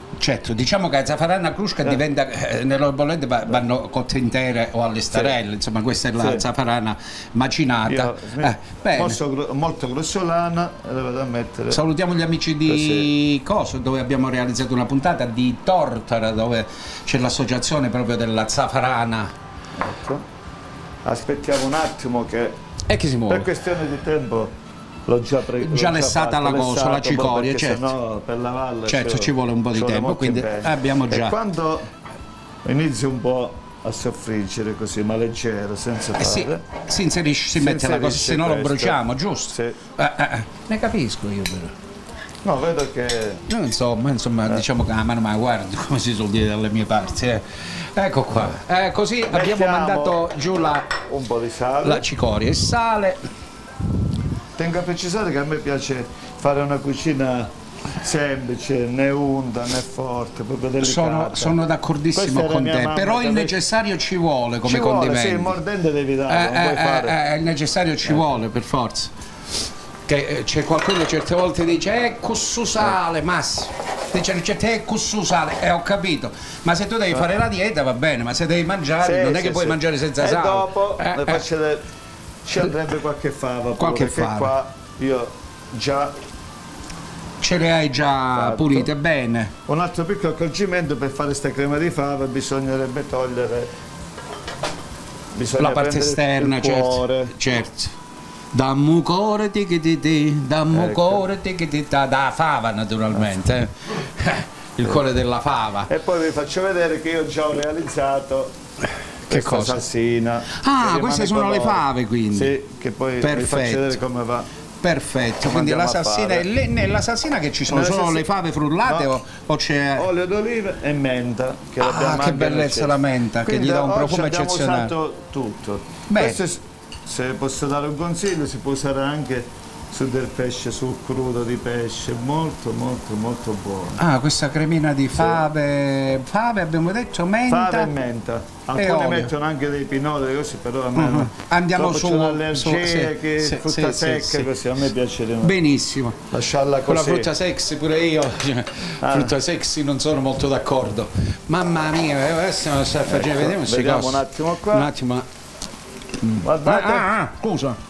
Certo, diciamo che la zaffarana crusca Eh. diventa, eh, nelle bollette va- vanno cotte intere o alle starelle, Sì. insomma questa è la Sì. zaffarana macinata. Io, Eh, bene. molto, gro- molto grossolana e la vado a mettere. Salutiamo gli amici di Coso, dove abbiamo realizzato una puntata di Tortora, dove c'è l'associazione proprio della zaffarana. Ecco. Aspettiamo un attimo che, E che si muove. per questione di tempo l'ho già pre- Già l'ho lessata fatto, la cosa, lessato, la cicoria, perché certo. sennò per lavarla Certo, ci vuole un po' di ci vuole tempo, molto quindi impegno. abbiamo già. E quando inizia un po' a soffriggere così, ma leggero, senza Eh fare, sì, si inserisce, si si mette la cosa, inserisce se no lo questo. bruciamo, giusto? Sì. Eh, eh, eh. Ne capisco io però. No, vedo che... No, insomma, insomma diciamo che a mano ma guarda, come si suol dire dalle mie parti. eh. Ecco qua. Eh, così abbiamo Mettiamo mandato giù la, un po' di sale. la cicoria e sale. Tengo a precisare che a me piace fare una cucina semplice, né unta né forte, proprio delicata. Sono, sono d'accordissimo Questa era con mia te, mamma però che il lei- necessario ci vuole come Ci vuole, condimento. sì, il mordente devi dare, Eh, non puoi eh, fare... eh, il necessario ci vuole per forza. Che eh, c'è qualcuno che certe volte dice eh cussu sale, Massimo. Dice c'è te cussu sale, e eh, ho capito. Ma se tu devi fare la dieta va bene, ma se devi mangiare Sì, non è sì, che puoi sì. mangiare senza e sale. dopo Eh, le eh. faccio vedere- ci andrebbe qualche fava pure, Qualche perché fava. qua io già Ce le hai già Fatto. pulite bene. un altro piccolo accorgimento: per fare questa crema di fava bisognerebbe togliere bisogna La parte prendere esterna, il certo. cuore. certo. Dammu core tiki titi, dammu Ecco. core tiki titi, da fava naturalmente. eh. Il cuore della fava. E poi vi faccio vedere che io già ho realizzato questa cosa? salsina. Ah, che queste rimane sono le colore. fave quindi. Sì, che poi vi Perfetto. faccio vedere come va. Perfetto, Come quindi la andiamo a salsina, fare. le- nella salsina che ci sono Nella solo salsina- le fave frullate No. o, o c'è... Olio d'oliva e menta. Che Ah, l'abbiamo che anche bellezza nel la cesto. menta, che Quindi gli dà un oggi profumo abbiamo eccezionale. usato tutto. Beh. Questo, s- se posso dare un consiglio, si può usare anche su del pesce, sul crudo di pesce, molto molto molto buono. Ah, questa cremina di fave, fave abbiamo detto, menta. Fave e menta. e Alcuni olio. mettono anche dei pinoli così, però a me Mhm. Andiamo dopo su- c'è un'allergia su- sì, che sì, frutta sì, secca sì, sì. così, a me piace di no. Benissimo. Lasciarla Con la così. frutta sexy pure io, Ah. frutta sexy non sono molto d'accordo. Mamma mia, eh, adesso non sta facendo, Ecco, vediamo queste vediamo cose. un attimo qua. Un attimo. Guardate. Ah, ah, ah, scusa.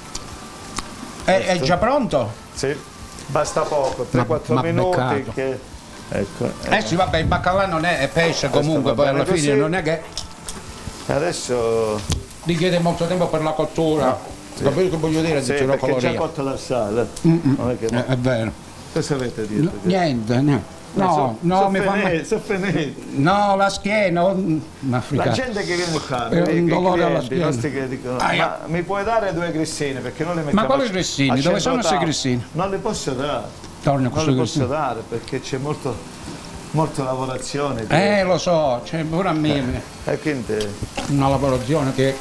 È, è già pronto? Sì, basta poco, tre quattro ma minuti peccato. che... Ecco. Eh sì, vabbè, il baccalà non è, è pesce Questo comunque, va poi bene alla fine così. non è che Adesso... richiede molto tempo per la cottura. Sì. Capito che voglio dire? Sì, Dice la perché è già coloria. cotto dal sale. Mm-mm. Non è che no. Eh, è vero. Cosa avete detto? Niente, no. No, so- no, so mi fa finiti, male. so finiti. No, la schiena, oh, ma La gente che viene qua, È i, un i dolore alla clienti, i schiena. nostri che dicono, Ah, ma mi puoi dare due grissini? Perché non le mettiamo quali a- grissini? a Dove centro sono questi tavola. grissini? Non li posso dare. Torna Non questo li posso grissino. dare perché c'è molto, molto lavorazione. Eh, lo so, c'è pure a me E quindi una lavorazione che...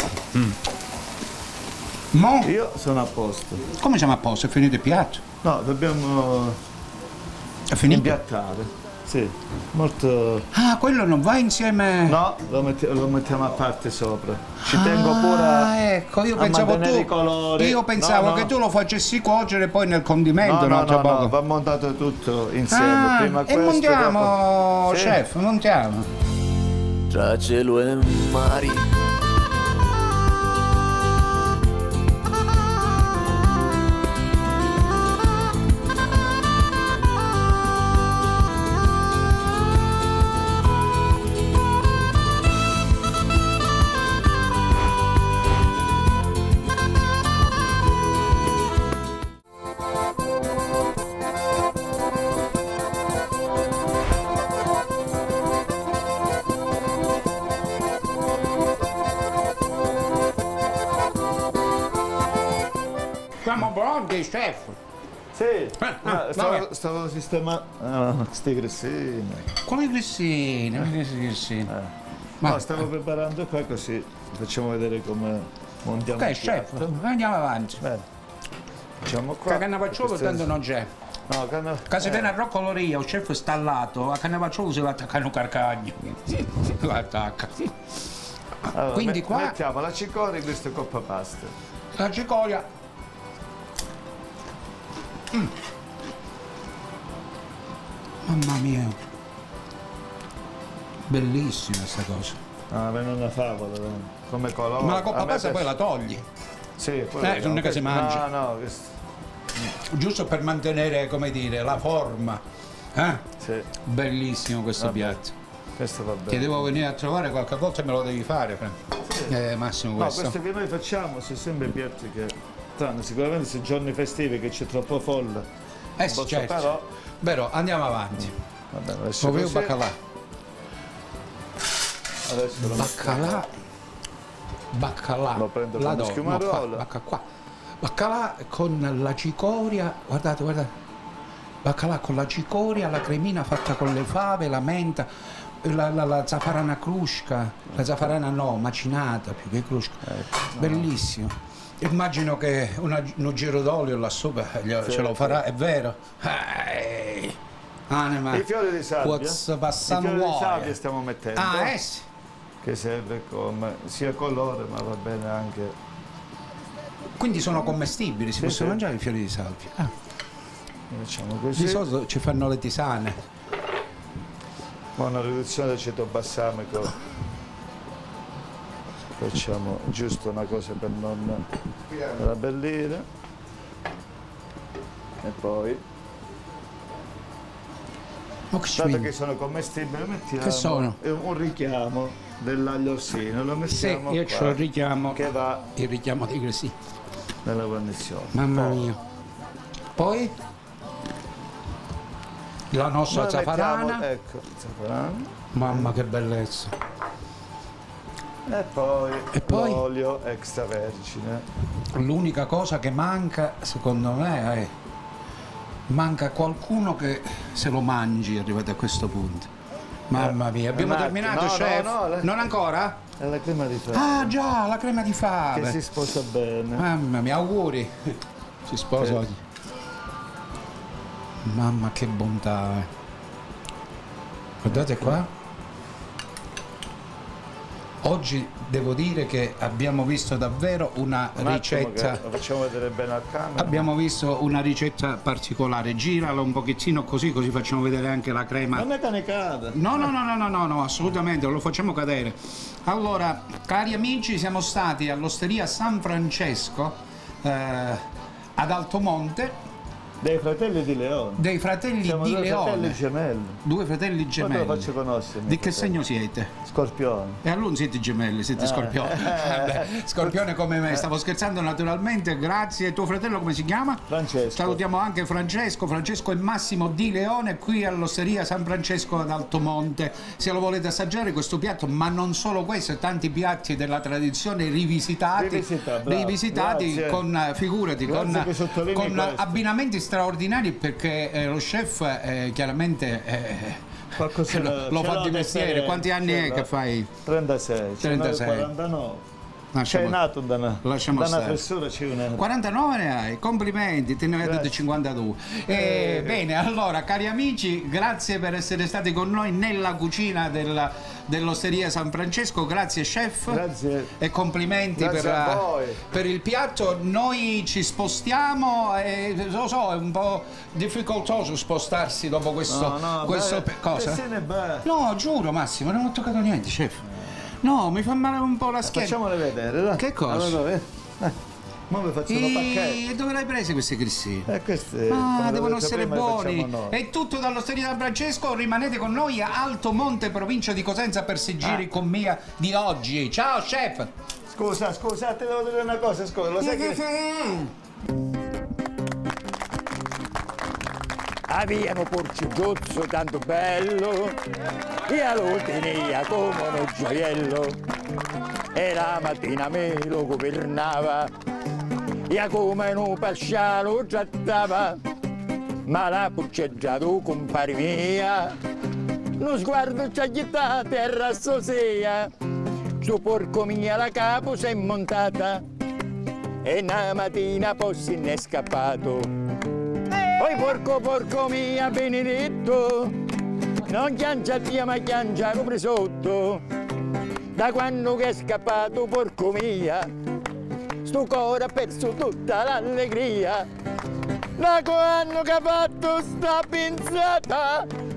Mo? io sono a posto. Come siamo a posto? È finito il piatto? No, dobbiamo È finito? impiattare. Sì, molto... Ah, quello non va insieme... No, lo, metti- lo mettiamo a parte sopra. Ci Ah, tengo pure a, ecco, io a pensavo mantenere tu, i colori. io pensavo No, no. che tu lo facessi cuocere poi nel condimento, No, no, no? Tra no, poco. no, va montato tutto insieme. Ah, Prima e questo, montiamo, dopo... Sì. chef, montiamo. Tra cielo e mari. Siamo pronti, chef. Sì, ah, ma vabbè. stavo, stavo sistemando... Ah, sti grissini. Come grissini? Come grissini? Ma- No, stavo preparando qua così facciamo vedere come montiamo Ok, il chef, piatto. andiamo avanti. Bene. Facciamo qua. Che Cannavacciolo Queste- tanto non c'è. No, canna... Che se eh. viene a Roccoloria, il chef sta al lato, a Cannavacciolo si va attaccare un carcagno. Lo attacca. Allora, Quindi me- qua mettiamo la cicoria in questa coppa pasta. la cicoria. Mm. Mamma mia. Bellissima questa cosa. Ah, ma non una favola, come colore. Ma la coppa A me passa poi piace- la togli. Sì, poi Eh, vediamo. non è che si mangia. No, no, questo- Giusto per mantenere, come dire, la forma. Eh? Sì. Bellissimo questo Vabbè, piatto. questo va bene. Ti devo venire a trovare qualche volta e me lo devi fare. Eh, Massimo, No, questo. questo che noi facciamo sono sempre piatti che, tranne sicuramente se giorni festivi che c'è troppo folla. Eh un sì, po' certo. Però, Però andiamo avanti. va bene, adesso Ovvio così. baccalà. Adesso lo Baccalà. Baccalà. Lo prendo Là con dove? No, schiumarolo. qua, bacca qua. Baccalà con la cicoria, guardate, guardate. Baccalà con la cicoria, la cremina fatta con le fave, la menta, la, la, la zaffarana crusca, la zaffarana no, macinata più che crusca. Ecco, Bellissimo. Immagino che una- uno giro d'olio là sopra glielo- Sì, ce lo sì. farà, è vero? Ehi, anima. I fiori di sabbia. What's I passando fiori di vuoi? sabbia stiamo mettendo. Ah, eh sì. Che serve come sia colore, ma va bene anche. Quindi sono commestibili, si Sì, possono sì. mangiare i fiori di salvia. Ah. Facciamo Di così. solito ci fanno le tisane. Con una riduzione del aceto balsamico facciamo giusto una cosa per non rabbellire. E poi, Oh, che dato schifo. che sono commestibili, mettiamo Che sono? un richiamo dell'aglio orsino, lo Sì, mettiamo io qua, c'ho il richiamo, che va il richiamo di sì. nella guarnizione. Mamma Poi, mia. Poi la nostra noi zaffarana. mettiamo- ecco, zaffarana. Mamma che bellezza. E poi, E poi? l'olio extravergine. L'unica cosa che manca, secondo me, è manca qualcuno che se lo mangi arrivati a questo punto. Mamma mia, abbiamo Un attimo, terminato, no, chef? no, no, la- Non ancora? È la crema di fave. Ah già, la crema di Che fave. si sposa bene. Mamma mia, auguri. Si sposa Sì. oggi. Mamma che bontà. eh. Guardate qua. Oggi devo dire che abbiamo visto davvero una Un attimo ricetta. che lo facciamo vedere bene al camera. Abbiamo visto una ricetta particolare. Girala un pochettino così, così facciamo vedere anche la crema. Non è che ne cada. No, no, no, no, no, no, no, assolutamente, lo facciamo cadere. Allora, cari amici, siamo stati all'Osteria San Francesco eh, ad Altomonte. Dei fratelli di Leone. Dei fratelli Siamo di due Leone. fratelli gemelli. Due fratelli Poi gemelli. te lo faccio conoscere. Di che segno siete? Scorpione. E allora non siete gemelli, siete Eh. scorpioni. Vabbè, scorpione come me, stavo scherzando naturalmente, grazie. Tuo fratello come si chiama? Francesco. Salutiamo anche Francesco, Francesco e Massimo Di Leone qui all'Osteria San Francesco ad Altomonte. Se lo volete assaggiare questo piatto, ma non solo questo, tanti piatti della tradizione rivisitati, Rivisita, bravo. rivisitati Grazie. con, eh, figurati, Grazie con, che sottolinei con questo. abbinamenti straordinari perché eh, lo chef eh, chiaramente eh, Qualcosa lo, lo fa di mestiere. Quanti anni è che fai? trentasei. trentasei. quarantanove. Lasciamo- Sei nato da una, lasciamo da una stare. fessura c'è una. quarantanove ne hai, complimenti, te ne hai tutti cinquantadue. Eh, bene, allora, cari amici, grazie per essere stati con noi nella cucina della- dell'Osteria San Francesco, grazie chef. Grazie. E complimenti Grazie per, a la- voi. per il piatto. Noi ci spostiamo e lo so, è un po' difficoltoso spostarsi dopo questo, No, no, questo beh, pe- cosa? se ne va. No, giuro Massimo, non ho toccato niente, chef. No, mi fa male un po' la schiena. Facciamole vedere, dai. Che cosa? Allora, eh. Eh, Mo vi faccio una pacchetta. E dove l'hai prese queste crissine? E queste, Ah, come devono vedete essere prima, le buoni. facciamo noi. È tutto dall'Osteria San Francesco. Rimanete con noi a Altomonte, provincia di Cosenza, per Sigiri Ah. con Mia di oggi. Ciao, chef! Scusa, scusa, te devo dire una cosa, scusa, lo sai che. Abbiamo porcigiozzo tanto bello e allora tenia come uno gioiello e la mattina me lo governava e come un pascià lo trattava ma la porceggiato compare mia lo sguardo ci ha gettato terra sosea sto porco mia la capo si è montata e una mattina poi se ne è scappato. Poi porco porco mia benedetto, non chiancia via ma chiancia come sotto. Da quando che è scappato porco mia, sto cuore ha perso tutta l'allegria. Da quando che ha fatto sta pensata,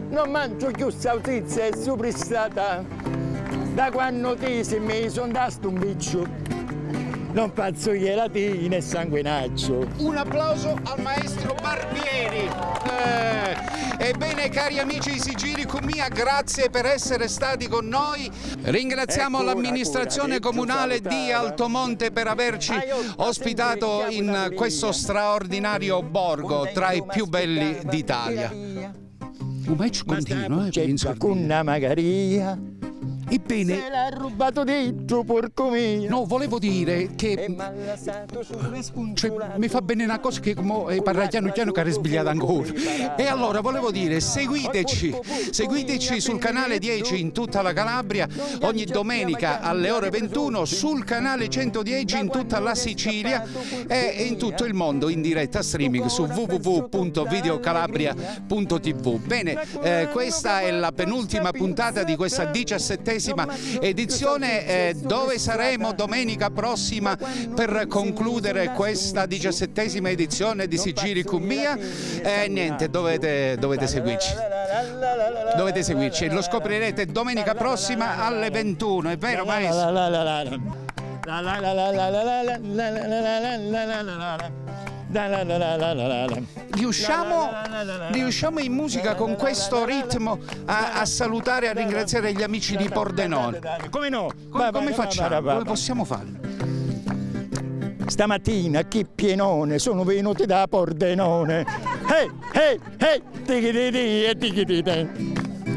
non mangio più salsiccia e sopristata, da quando ti sei messo da stumbiccio, non faccio gelatina e sanguinaccio. Un applauso al maestro Barbieri. Eh, ebbene, cari amici di Sigiri Cummia, grazie per essere stati con noi. Ringraziamo l'amministrazione comunale di Altomonte per averci ospitato in questo straordinario borgo tra i più belli d'Italia. Un match continuo, eh, penso. Con una magaria. Ebbene, se l'ha rubato dentro, porco mio. No, volevo dire che cioè, mi fa bene una cosa che come parla piano piano che è sbagliata ancora. E allora volevo dire, seguiteci, seguiteci sul canale dieci in tutta la Calabria ogni domenica alle ore ventuno, sul canale centodieci in tutta la Sicilia e in tutto il mondo in diretta streaming su w w w punto videocalabria punto t v. Bene, eh, questa è la penultima puntata di questa diciassettesima edizione eh, dove saremo domenica prossima per concludere questa diciassettesima edizione di Sigiri Cummia e eh, niente, dovete, dovete seguirci dovete seguirci e lo scoprirete domenica prossima alle ventuno, è vero maestro? Riusciamo, riusciamo in musica con questo ritmo a, a salutare e a ringraziare gli amici di Pordenone. Come no? Come, come facciamo? Come possiamo farlo? Stamattina chi pienone sono venuti da Pordenone. Ehi, ehi, ehi, tichititi e tichititi.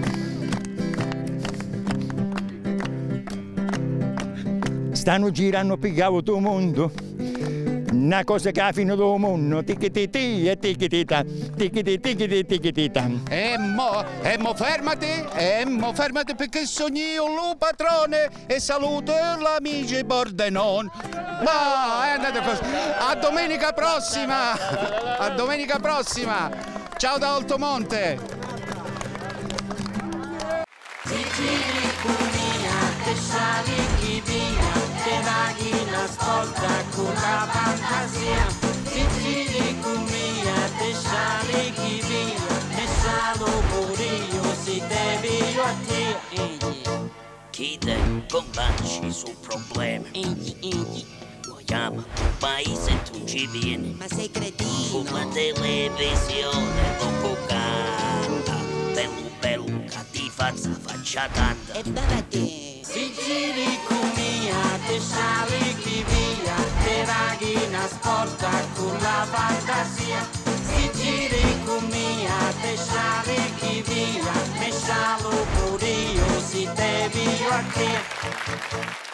Stanno girando pigliavo tutto il mondo. Una cosa che ha fino del mondo, tichititi e tichitita, tichiti tichiti tichitita. E mo, e mo fermati, e mo fermati perché sogno io lo patrone e saluto l'amici di Pordenone. Ma è andata così. A domenica prossima, a domenica prossima. Ciao da Altomonte. Sigiri Cummia, te sali chi via, te macchina sporta con la fantasia. Sigiri Cummia, te sali chi via, te salo pure io, si devi io a te. Chi te combaci sul problema? Vogliamo un paese tu non ci vieni. Ma sei cretino? Una televisione dopo canta, bello bello ti faccia faccia tanta. E da che? Sigiri Cummia, te sali chi via, te raghina sporta con la fantasia. Sigiri Cummia, te sali chi via, me salo pure io, si devi io a te.